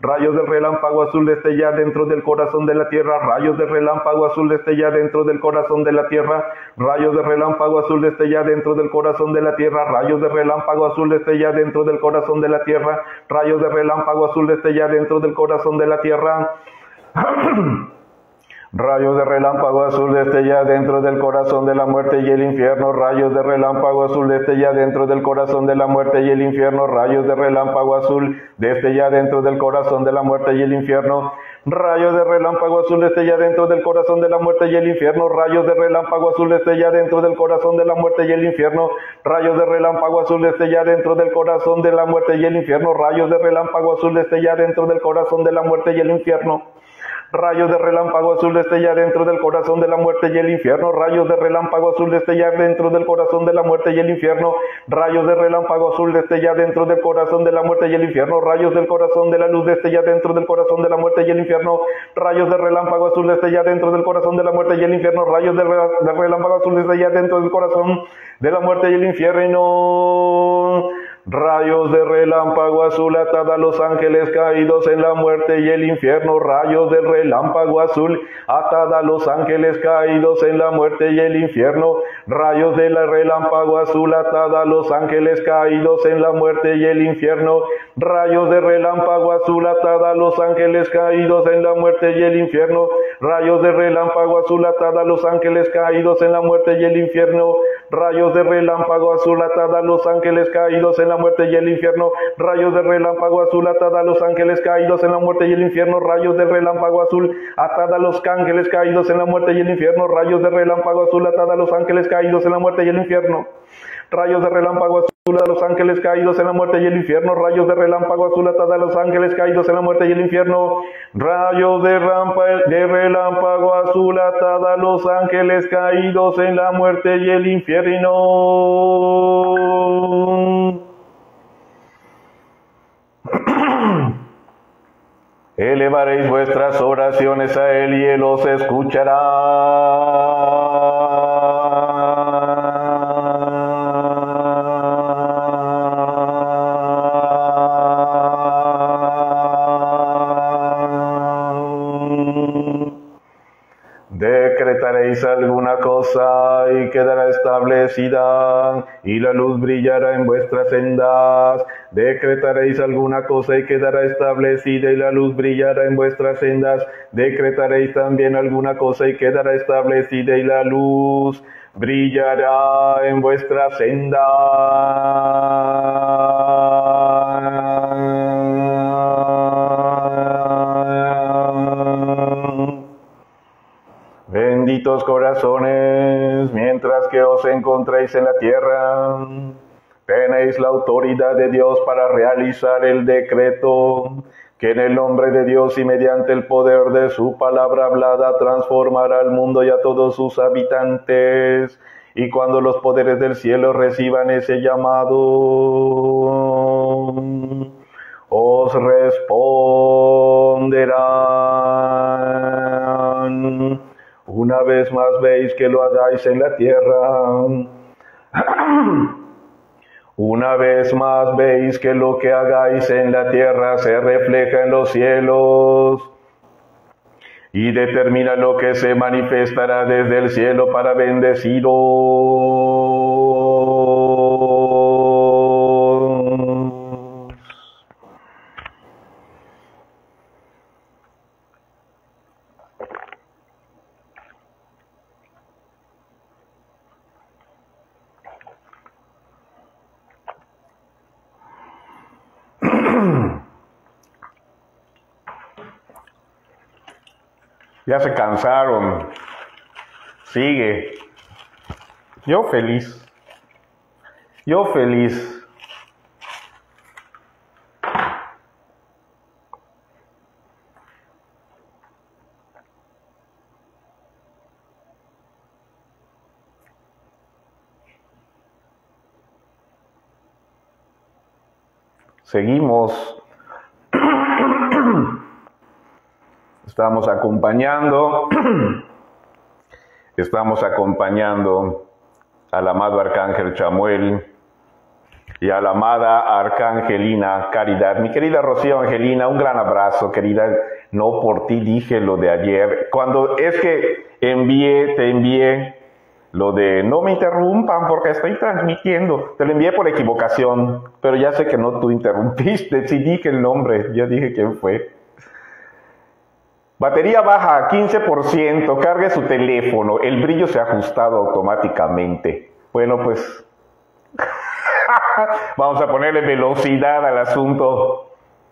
A: rayos del relámpago azul destellar dentro del corazón de la tierra, rayos del relámpago azul destellar dentro del corazón de la tierra, rayos del relámpago azul destellar dentro del corazón de la tierra, rayos del relámpago azul destellar dentro del corazón de la tierra, rayos del relámpago azul destellar dentro del corazón de la tierra. Rayos de relámpago azul destella dentro del corazón de la muerte y el infierno, rayos de relámpago azul destella dentro del corazón de la muerte y el infierno, rayos de relámpago azul destella dentro del corazón de la muerte y el infierno, rayos de relámpago azul destella dentro del corazón de la muerte y el infierno, rayos de relámpago azul destella dentro del corazón de la muerte y el infierno, rayos de relámpago azul destella dentro del corazón de la muerte y el infierno, rayos de relámpago azul destella dentro del corazón de la muerte y el infierno. Rayos de relámpago azul destellar dentro del corazón de la muerte y el infierno, rayos de relámpago azul destellar dentro del corazón de la muerte y el infierno, rayos de relámpago azul destellar dentro del corazón de la muerte y el infierno, rayos del corazón de la luz destellar dentro del corazón de la muerte y el infierno, rayos de relámpago azul destellar dentro del corazón de la muerte y el infierno, rayos de, de relámpago azul destellar dentro del corazón de la muerte y el infierno. Rayos de relámpago azul atada a los ángeles caídos en la muerte y el infierno, rayos de relámpago azul atada a los ángeles caídos en la muerte y el infierno, rayos de la relámpago azul atada a los ángeles caídos en la muerte y el infierno, rayos de relámpago azul atada a los ángeles caídos en la muerte y el infierno, rayos de relámpago azul atada a los ángeles caídos en la muerte y el infierno, rayos de relámpago azul atada a los ángeles caídos en la muerte y el infierno, rayos de relámpago azul atada a los ángeles caídos en la muerte y el infierno, rayos de relámpago azul atada a los ángeles caídos en la muerte y el infierno, rayos de relámpago azul atada a los ángeles caídos en la muerte y el infierno, rayos de relámpago azul a los ángeles caídos en la muerte y el infierno, rayos de relámpago azul atada a los ángeles caídos en la muerte y el infierno, rayos de, rampa, de relámpago azul atada a los ángeles caídos en la muerte y el infierno. Elevaréis vuestras oraciones a Él y Él os escuchará. Decretaréis alguna cosa y quedará establecida, y la luz brillará en vuestras sendas. Decretaréis alguna cosa y quedará establecida, y la luz brillará en vuestras sendas. Decretaréis también alguna cosa y quedará establecida, y la luz brillará en vuestras sendas. Benditos corazones, mientras que os encontréis en la tierra, tenéis la autoridad de Dios para realizar el decreto, que en el nombre de Dios y mediante el poder de su palabra hablada transformará al mundo y a todos sus habitantes. Y cuando los poderes del cielo reciban ese llamado, os responderán. Una vez más veis que lo hagáis en la tierra. Una vez más veis que lo que hagáis en la tierra se refleja en los cielos y determina lo que se manifestará desde el cielo para bendeciros. Ya se cansaron. Sigue. Yo feliz. Yo feliz. Seguimos. Estamos acompañando, estamos acompañando al amado Arcángel Chamuel
B: y a la amada Arcangelina Caridad. Mi querida Rocío Angelina, un gran abrazo, querida. No por ti dije lo de ayer. Cuando es que envié, te envié lo de no me interrumpan porque estoy transmitiendo. Te lo envié por equivocación, pero ya sé que no tú interrumpiste. Sí dije el nombre, ya dije quién fue. Batería baja, quince por ciento, cargue su teléfono, el brillo se ha ajustado automáticamente. Bueno, pues vamos a ponerle velocidad al asunto.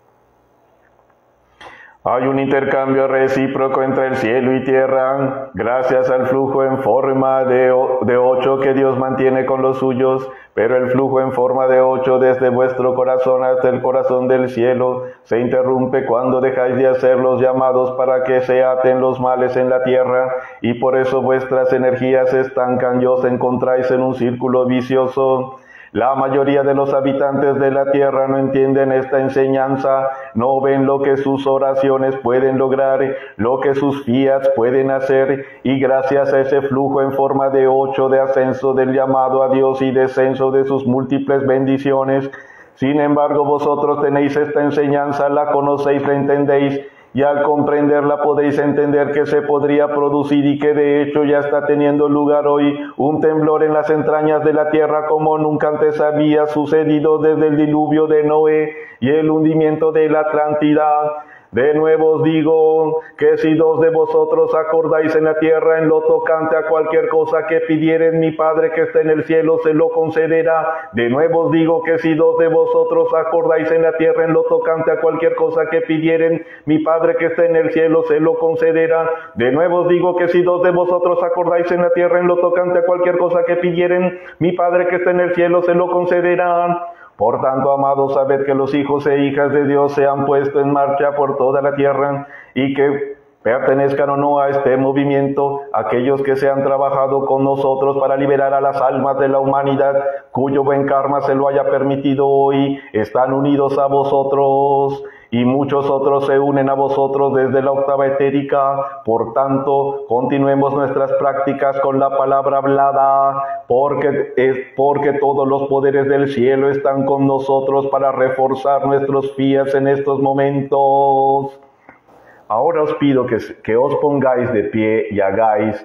B: Hay un intercambio recíproco entre el cielo y tierra, gracias al flujo en forma de, de ocho que Dios mantiene con los suyos, pero el flujo en forma de ocho desde vuestro corazón hasta el corazón del cielo se interrumpe cuando dejáis de hacer los llamados para que se aten los males en la tierra, y por eso vuestras energías se estancan y os encontráis en un círculo vicioso. La mayoría de los habitantes de la tierra no entienden esta enseñanza, no ven lo que sus oraciones pueden lograr, lo que sus fiats pueden hacer, y gracias a ese flujo en forma de ocho de ascenso del llamado a Dios y descenso de sus múltiples bendiciones. Sin embargo, vosotros tenéis esta enseñanza, la conocéis, la entendéis, y al comprenderla podéis entender que se podría producir y que de hecho ya está teniendo lugar hoy un temblor en las entrañas de la tierra como nunca antes había sucedido desde el diluvio de Noé y el hundimiento de la Atlántida. De nuevo os digo que si dos de vosotros acordáis en la tierra en lo tocante a cualquier cosa que pidieren, mi Padre que está en el cielo se lo concederá. De nuevo os digo que si dos de vosotros acordáis en la tierra en lo tocante a cualquier cosa que pidieren, mi Padre que está en el cielo se lo concederá. De nuevo os digo que si dos de vosotros acordáis en la tierra en lo tocante a cualquier cosa que pidieren, mi Padre que está en el cielo se lo concederá. Por tanto, amados, sabed que los hijos e hijas de Dios se han puesto en marcha por toda la tierra, y que pertenezcan o no a este movimiento, aquellos que se han trabajado con nosotros para liberar a las almas de la humanidad, cuyo buen karma se lo haya permitido hoy, están unidos a vosotros, y muchos otros se unen a vosotros desde la octava etérica. Por tanto, continuemos nuestras prácticas con la palabra hablada, porque, es, porque todos los poderes del cielo están con nosotros para reforzar nuestros fiat en estos momentos. Ahora os pido que, que os pongáis de pie y hagáis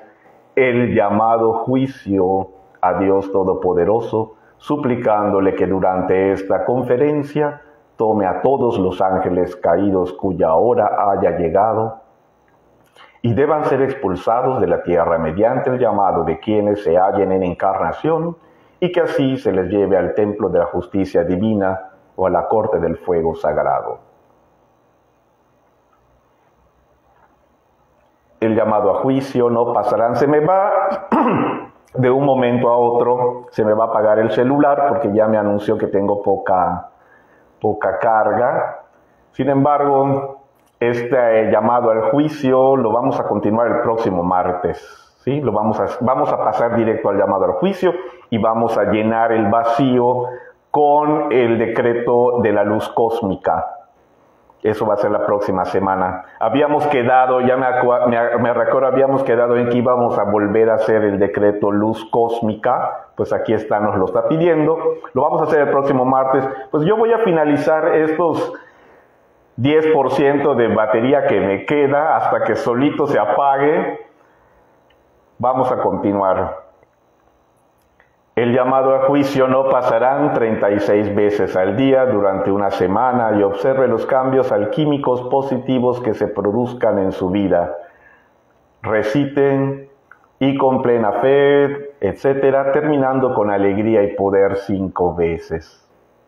B: el llamado juicio a Dios Todopoderoso, suplicándole que durante esta conferencia tome a todos los ángeles caídos cuya hora haya llegado y deban ser expulsados de la tierra mediante el llamado de quienes se hallen en encarnación, y que así se les lleve al templo de la justicia divina o a la corte del fuego sagrado. El llamado a juicio no pasarán, se me va de un momento a otro, se me va a apagar el celular porque ya me anunció que tengo poca, poca carga. Sin embargo, este eh, llamado al juicio lo vamos a continuar el próximo martes, ¿sí? Lo vamos a, vamos a pasar directo al llamado al juicio y vamos a llenar el vacío con el decreto de la luz cósmica. Eso va a ser la próxima semana. Habíamos quedado, ya me, me, me recuerdo, habíamos quedado en que íbamos a volver a hacer el decreto luz cósmica. Pues aquí está, nos lo está pidiendo. Lo vamos a hacer el próximo martes. Pues yo voy a finalizar estos diez por ciento de batería que me queda hasta que solito se apague. Vamos a continuar. El llamado a juicio no pasarán treinta y seis veces al día durante una semana, y observe los cambios alquímicos positivos que se produzcan en su vida. Reciten y con plena fe, etcétera, terminando con alegría y poder cinco veces.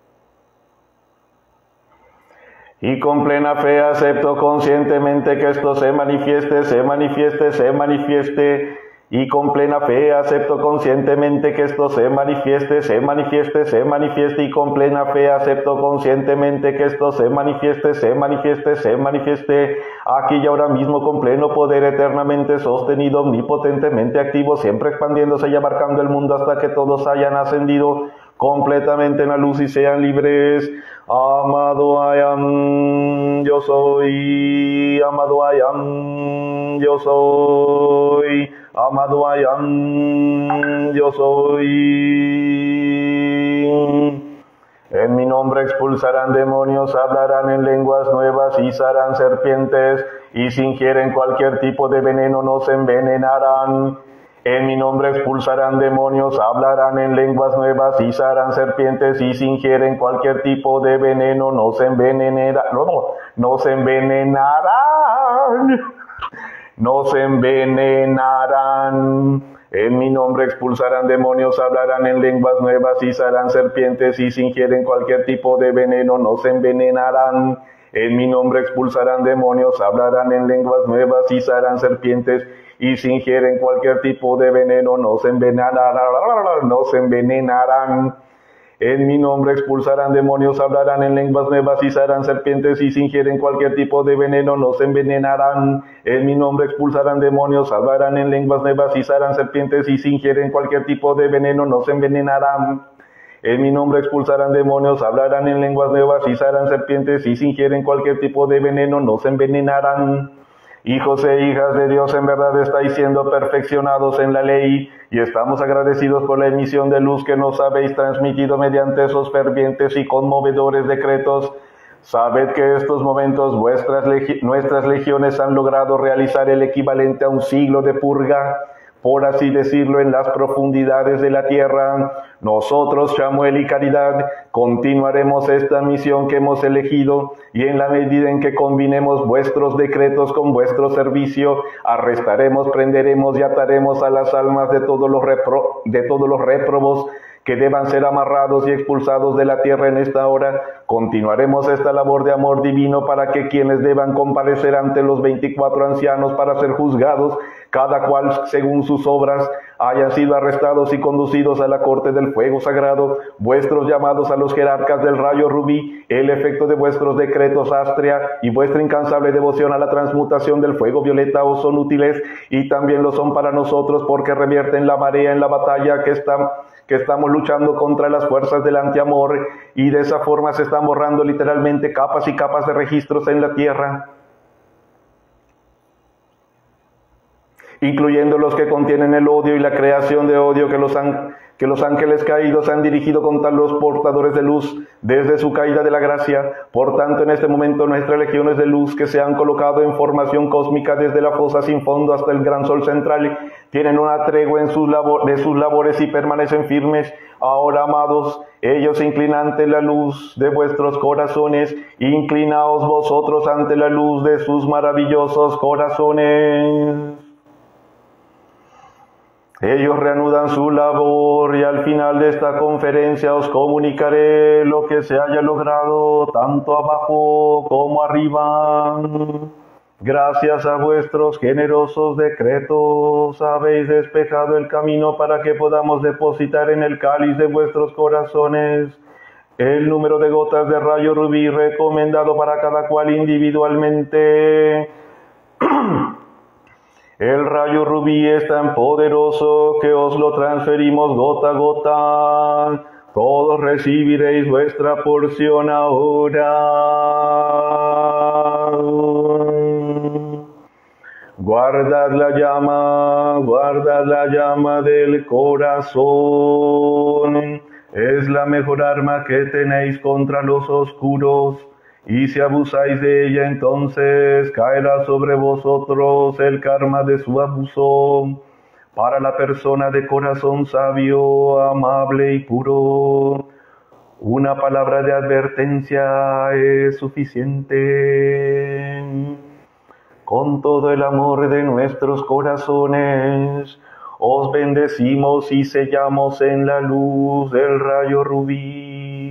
B: Y con plena fe acepto conscientemente que esto se manifieste, se manifieste, se manifieste. Y con plena fe acepto conscientemente que esto se manifieste, se manifieste, se manifieste. Y con plena fe acepto conscientemente que esto se manifieste, se manifieste, se manifieste. Aquí y ahora mismo con pleno poder eternamente sostenido, omnipotentemente activo, siempre expandiéndose y abarcando el mundo hasta que todos hayan ascendido completamente en la luz y sean libres. Amado I am, yo soy. Amado I am, yo soy. Amado I am, yo soy. En mi nombre expulsarán demonios, hablarán en lenguas nuevas, izarán serpientes, y si ingieren cualquier tipo de veneno no se envenenarán. En mi nombre expulsarán demonios, hablarán en lenguas nuevas, izarán serpientes, y si ingieren cualquier tipo de veneno no se envenenarán. No, no, no se envenenarán. No se envenenarán. En mi nombre expulsarán demonios, hablarán en lenguas nuevas, izarán serpientes, y si ingieren cualquier tipo de veneno no se envenenarán. En mi nombre expulsarán demonios, hablarán en lenguas nuevas, izarán serpientes, y si ingieren cualquier tipo de veneno no se envenenarán. No se envenenarán. En mi nombre expulsarán demonios, hablarán en lenguas nuevas, izarán serpientes, y si ingieren cualquier tipo de veneno no se envenenarán. En mi nombre expulsarán demonios, hablarán en lenguas nuevas, izarán serpientes, y si ingieren cualquier tipo de veneno no se envenenarán. En mi nombre expulsarán demonios, hablarán en lenguas nuevas, izarán serpientes, y si ingieren cualquier tipo de veneno no se envenenarán. Hijos e hijas de Dios, en verdad estáis siendo perfeccionados en la ley, y estamos agradecidos por la emisión de luz que nos habéis transmitido mediante esos fervientes y conmovedores decretos. Sabed que estos momentos vuestras legi- nuestras legiones han logrado realizar el equivalente a un siglo de purga, por así decirlo, en las profundidades de la tierra. Nosotros, Samuel y Caridad, continuaremos esta misión que hemos elegido, y en la medida en que combinemos vuestros decretos con vuestro servicio, arrestaremos, prenderemos y ataremos a las almas de todos los, repro de todos los réprobos que deban ser amarrados y expulsados de la tierra en esta hora. Continuaremos esta labor de amor divino para que quienes deban comparecer ante los veinticuatro ancianos para ser juzgados, cada cual según sus obras, hayan sido arrestados y conducidos a la corte del fuego sagrado. Vuestros llamados a los jerarcas del rayo rubí, el efecto de vuestros decretos astrea y vuestra incansable devoción a la transmutación del fuego violeta os son útiles, y también lo son para nosotros, porque revierten la marea en la batalla que está que estamos luchando contra las fuerzas del antiamor, y de esa forma se están borrando literalmente capas y capas de registros en la tierra, incluyendo los que contienen el odio y la creación de odio que los, an que los ángeles caídos han dirigido contra los portadores de luz desde su caída de la gracia. Por tanto, en este momento nuestras legiones de luz, que se han colocado en formación cósmica desde la fosa sin fondo hasta el gran sol central, tienen una tregua en sus labor de sus labores y permanecen firmes. Ahora, amados, ellos inclinan ante la luz de vuestros corazones, inclinaos vosotros ante la luz de sus maravillosos corazones. Ellos reanudan su labor, y al final de esta conferencia os comunicaré lo que se haya logrado, tanto abajo como arriba. Gracias a vuestros generosos decretos habéis despejado el camino para que podamos depositar en el cáliz de vuestros corazones el número de gotas de rayo rubí recomendado para cada cual individualmente. El rayo rubí es tan poderoso que os lo transferimos gota a gota. Todos recibiréis vuestra porción ahora. Guardad la llama, guardad la llama del corazón. Es la mejor arma que tenéis contra los oscuros. Y si abusáis de ella, entonces caerá sobre vosotros el karma de su abuso. Para la persona de corazón sabio, amable y puro, una palabra de advertencia es suficiente. Con todo el amor de nuestros corazones, os bendecimos y sellamos en la luz del rayo rubí.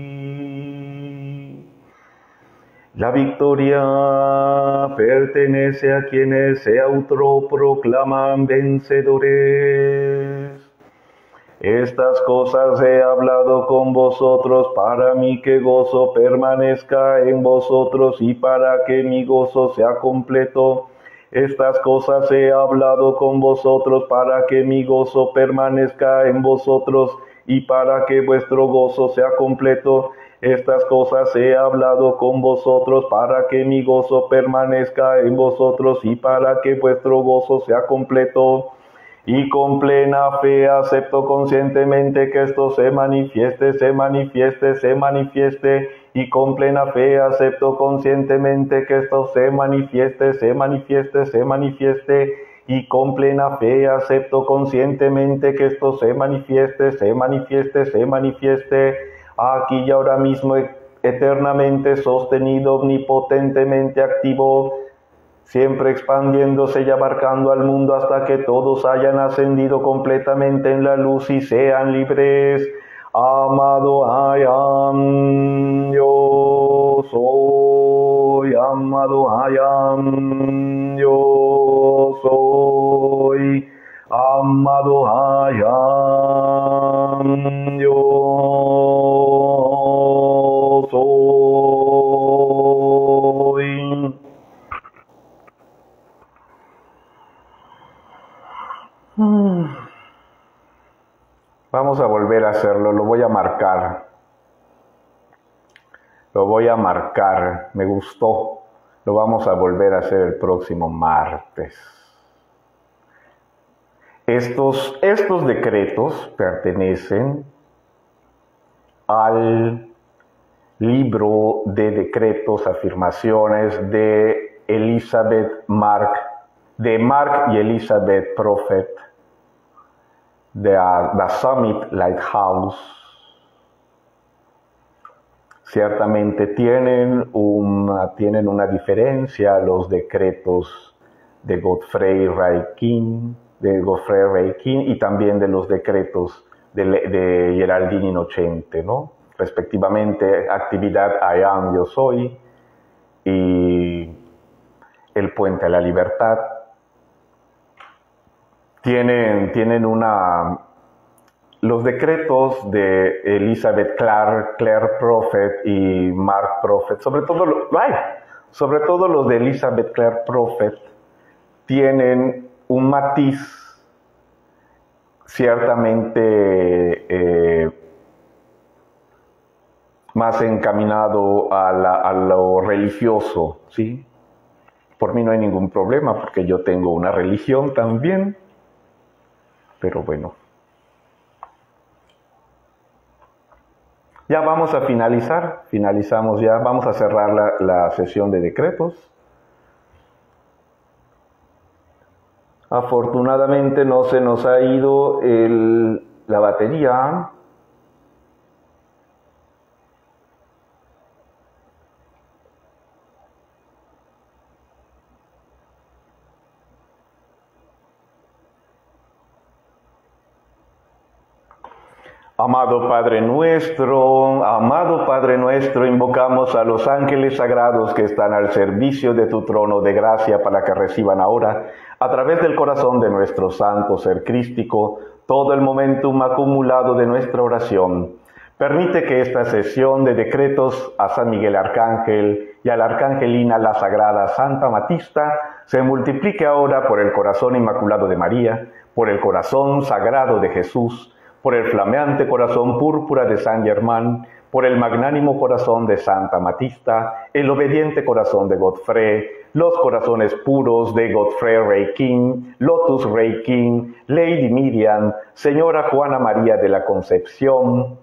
B: La victoria pertenece a quienes se autoproclaman vencedores. Estas cosas he hablado con vosotros para mí, que gozo permanezca en vosotros y para que mi gozo sea completo. Estas cosas he hablado con vosotros para que mi gozo permanezca en vosotros y para que vuestro gozo sea completo. Estas cosas he hablado con vosotros para que mi gozo permanezca en vosotros y para que vuestro gozo sea completo.
A: y con plena fe acepto conscientemente que esto se manifieste, se manifieste, se manifieste, y con plena fe acepto conscientemente que esto se manifieste, se manifieste, se manifieste, y con plena fe acepto conscientemente que esto se manifieste, se manifieste, se manifieste, aquí y ahora mismo, eternamente sostenido, omnipotentemente activo, siempre expandiéndose y abarcando al mundo hasta que todos hayan ascendido completamente en la luz y sean libres. Amado I am, yo soy. Amado I am, yo soy. Amado I am, yo soy. Vamos a volver a hacerlo, lo voy a marcar. Lo voy a marcar, me gustó. Lo vamos a volver a hacer el próximo martes. Estos, estos decretos pertenecen al libro de decretos, afirmaciones de Elizabeth Mark, de Mark y Elizabeth Prophet, de The Summit Lighthouse. Ciertamente tienen una, tienen una diferencia los decretos de Godfrey Ray King, de Godfrey Ray King y también de los decretos de, de Geraldine Innocente, ¿no? Respectivamente, actividad I am, yo soy, y el puente a la libertad. Tienen, tienen una... Los decretos de Elizabeth Clare, Clare Prophet y Mark Prophet, sobre todo, ay, sobre todo los de Elizabeth Clare Prophet, tienen un matiz ciertamente eh, más encaminado a, la, a lo religioso, ¿sí? Por mí no hay ningún problema, porque yo tengo una religión también, pero bueno. Ya vamos a finalizar, finalizamos ya, vamos a cerrar la, la sesión de decretos. Afortunadamente no se nos ha ido el, la batería. Amado Padre nuestro, amado Padre nuestro, invocamos a los ángeles sagrados que están al servicio de tu trono de gracia para que reciban ahora, a través del corazón de nuestro santo ser crístico, todo el momentum acumulado de nuestra oración. Permite que esta sesión de decretos a San Miguel Arcángel y a la Arcangelina la Sagrada Santa Matista se multiplique ahora por el corazón inmaculado de María, por el corazón sagrado de Jesús, por el flameante corazón púrpura de San Germán, por el magnánimo corazón de Santa Matista, el obediente corazón de Godfrey, los corazones puros de Godfrey Ray King, Lotus Ray King, Lady Miriam, Señora Juana María de la Concepción,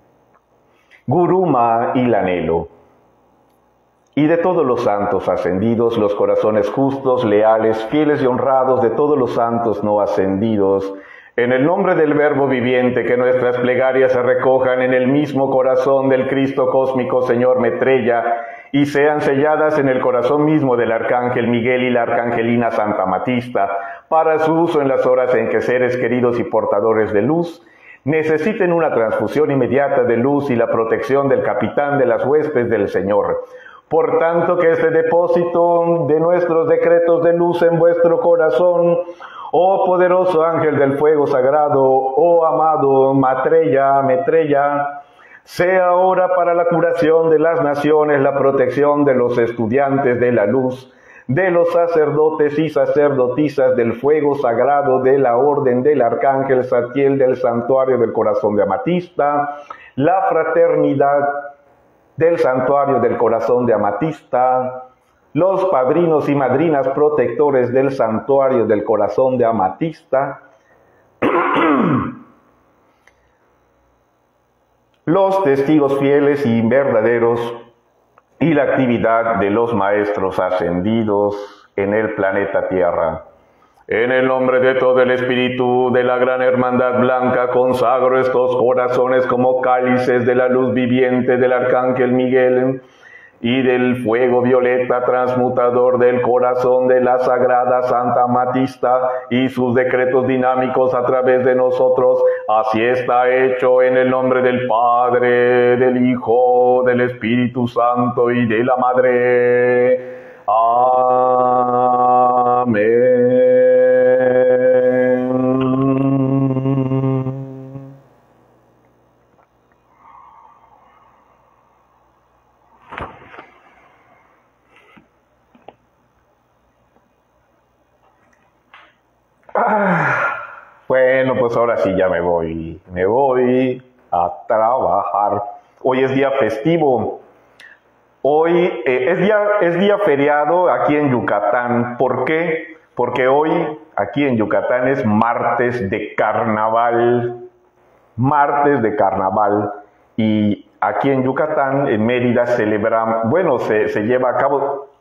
A: Guruma y Lanelo, y de todos los santos ascendidos, los corazones justos, leales, fieles y honrados de todos los santos no ascendidos, en el nombre del Verbo viviente, que nuestras plegarias se recojan en el mismo corazón del Cristo cósmico Señor Metrella y sean selladas en el corazón mismo del Arcángel Miguel y la Arcangelina Santa Matista, para su uso en las horas en que seres queridos y portadores de luz necesiten una transfusión inmediata de luz y la protección del capitán de las huestes del Señor. Por tanto, que este depósito de nuestros decretos de luz en vuestro corazón, oh poderoso ángel del fuego sagrado, oh amado Matrella, Metrella, sea ahora para la curación de las naciones, la protección de los estudiantes de la luz, de los sacerdotes y sacerdotisas del fuego sagrado de la orden del Arcángel Satiel del Santuario del Corazón de Amatista, la fraternidad del Santuario del Corazón de Amatista, los padrinos y madrinas protectores del Santuario del Corazón de Amatista,
B: Los testigos fieles y verdaderos y la actividad de los maestros ascendidos en el planeta Tierra. En el nombre de todo el espíritu de la gran hermandad blanca, consagro estos corazones como cálices de la luz viviente del arcángel Miguel y del fuego violeta transmutador del corazón de la sagrada Santa Amatista y sus decretos dinámicos a través de nosotros. Así está hecho en el nombre del Padre, del Hijo, del Espíritu Santo y de la Madre. Amén. Ah, bueno, pues ahora sí ya me voy, me voy a trabajar. Hoy es día festivo. Hoy eh, es, día, es día feriado aquí en Yucatán. ¿Por qué? Porque hoy aquí en Yucatán es martes de carnaval. Martes de carnaval. Y aquí en Yucatán, en Mérida, celebran, bueno, se, se lleva a cabo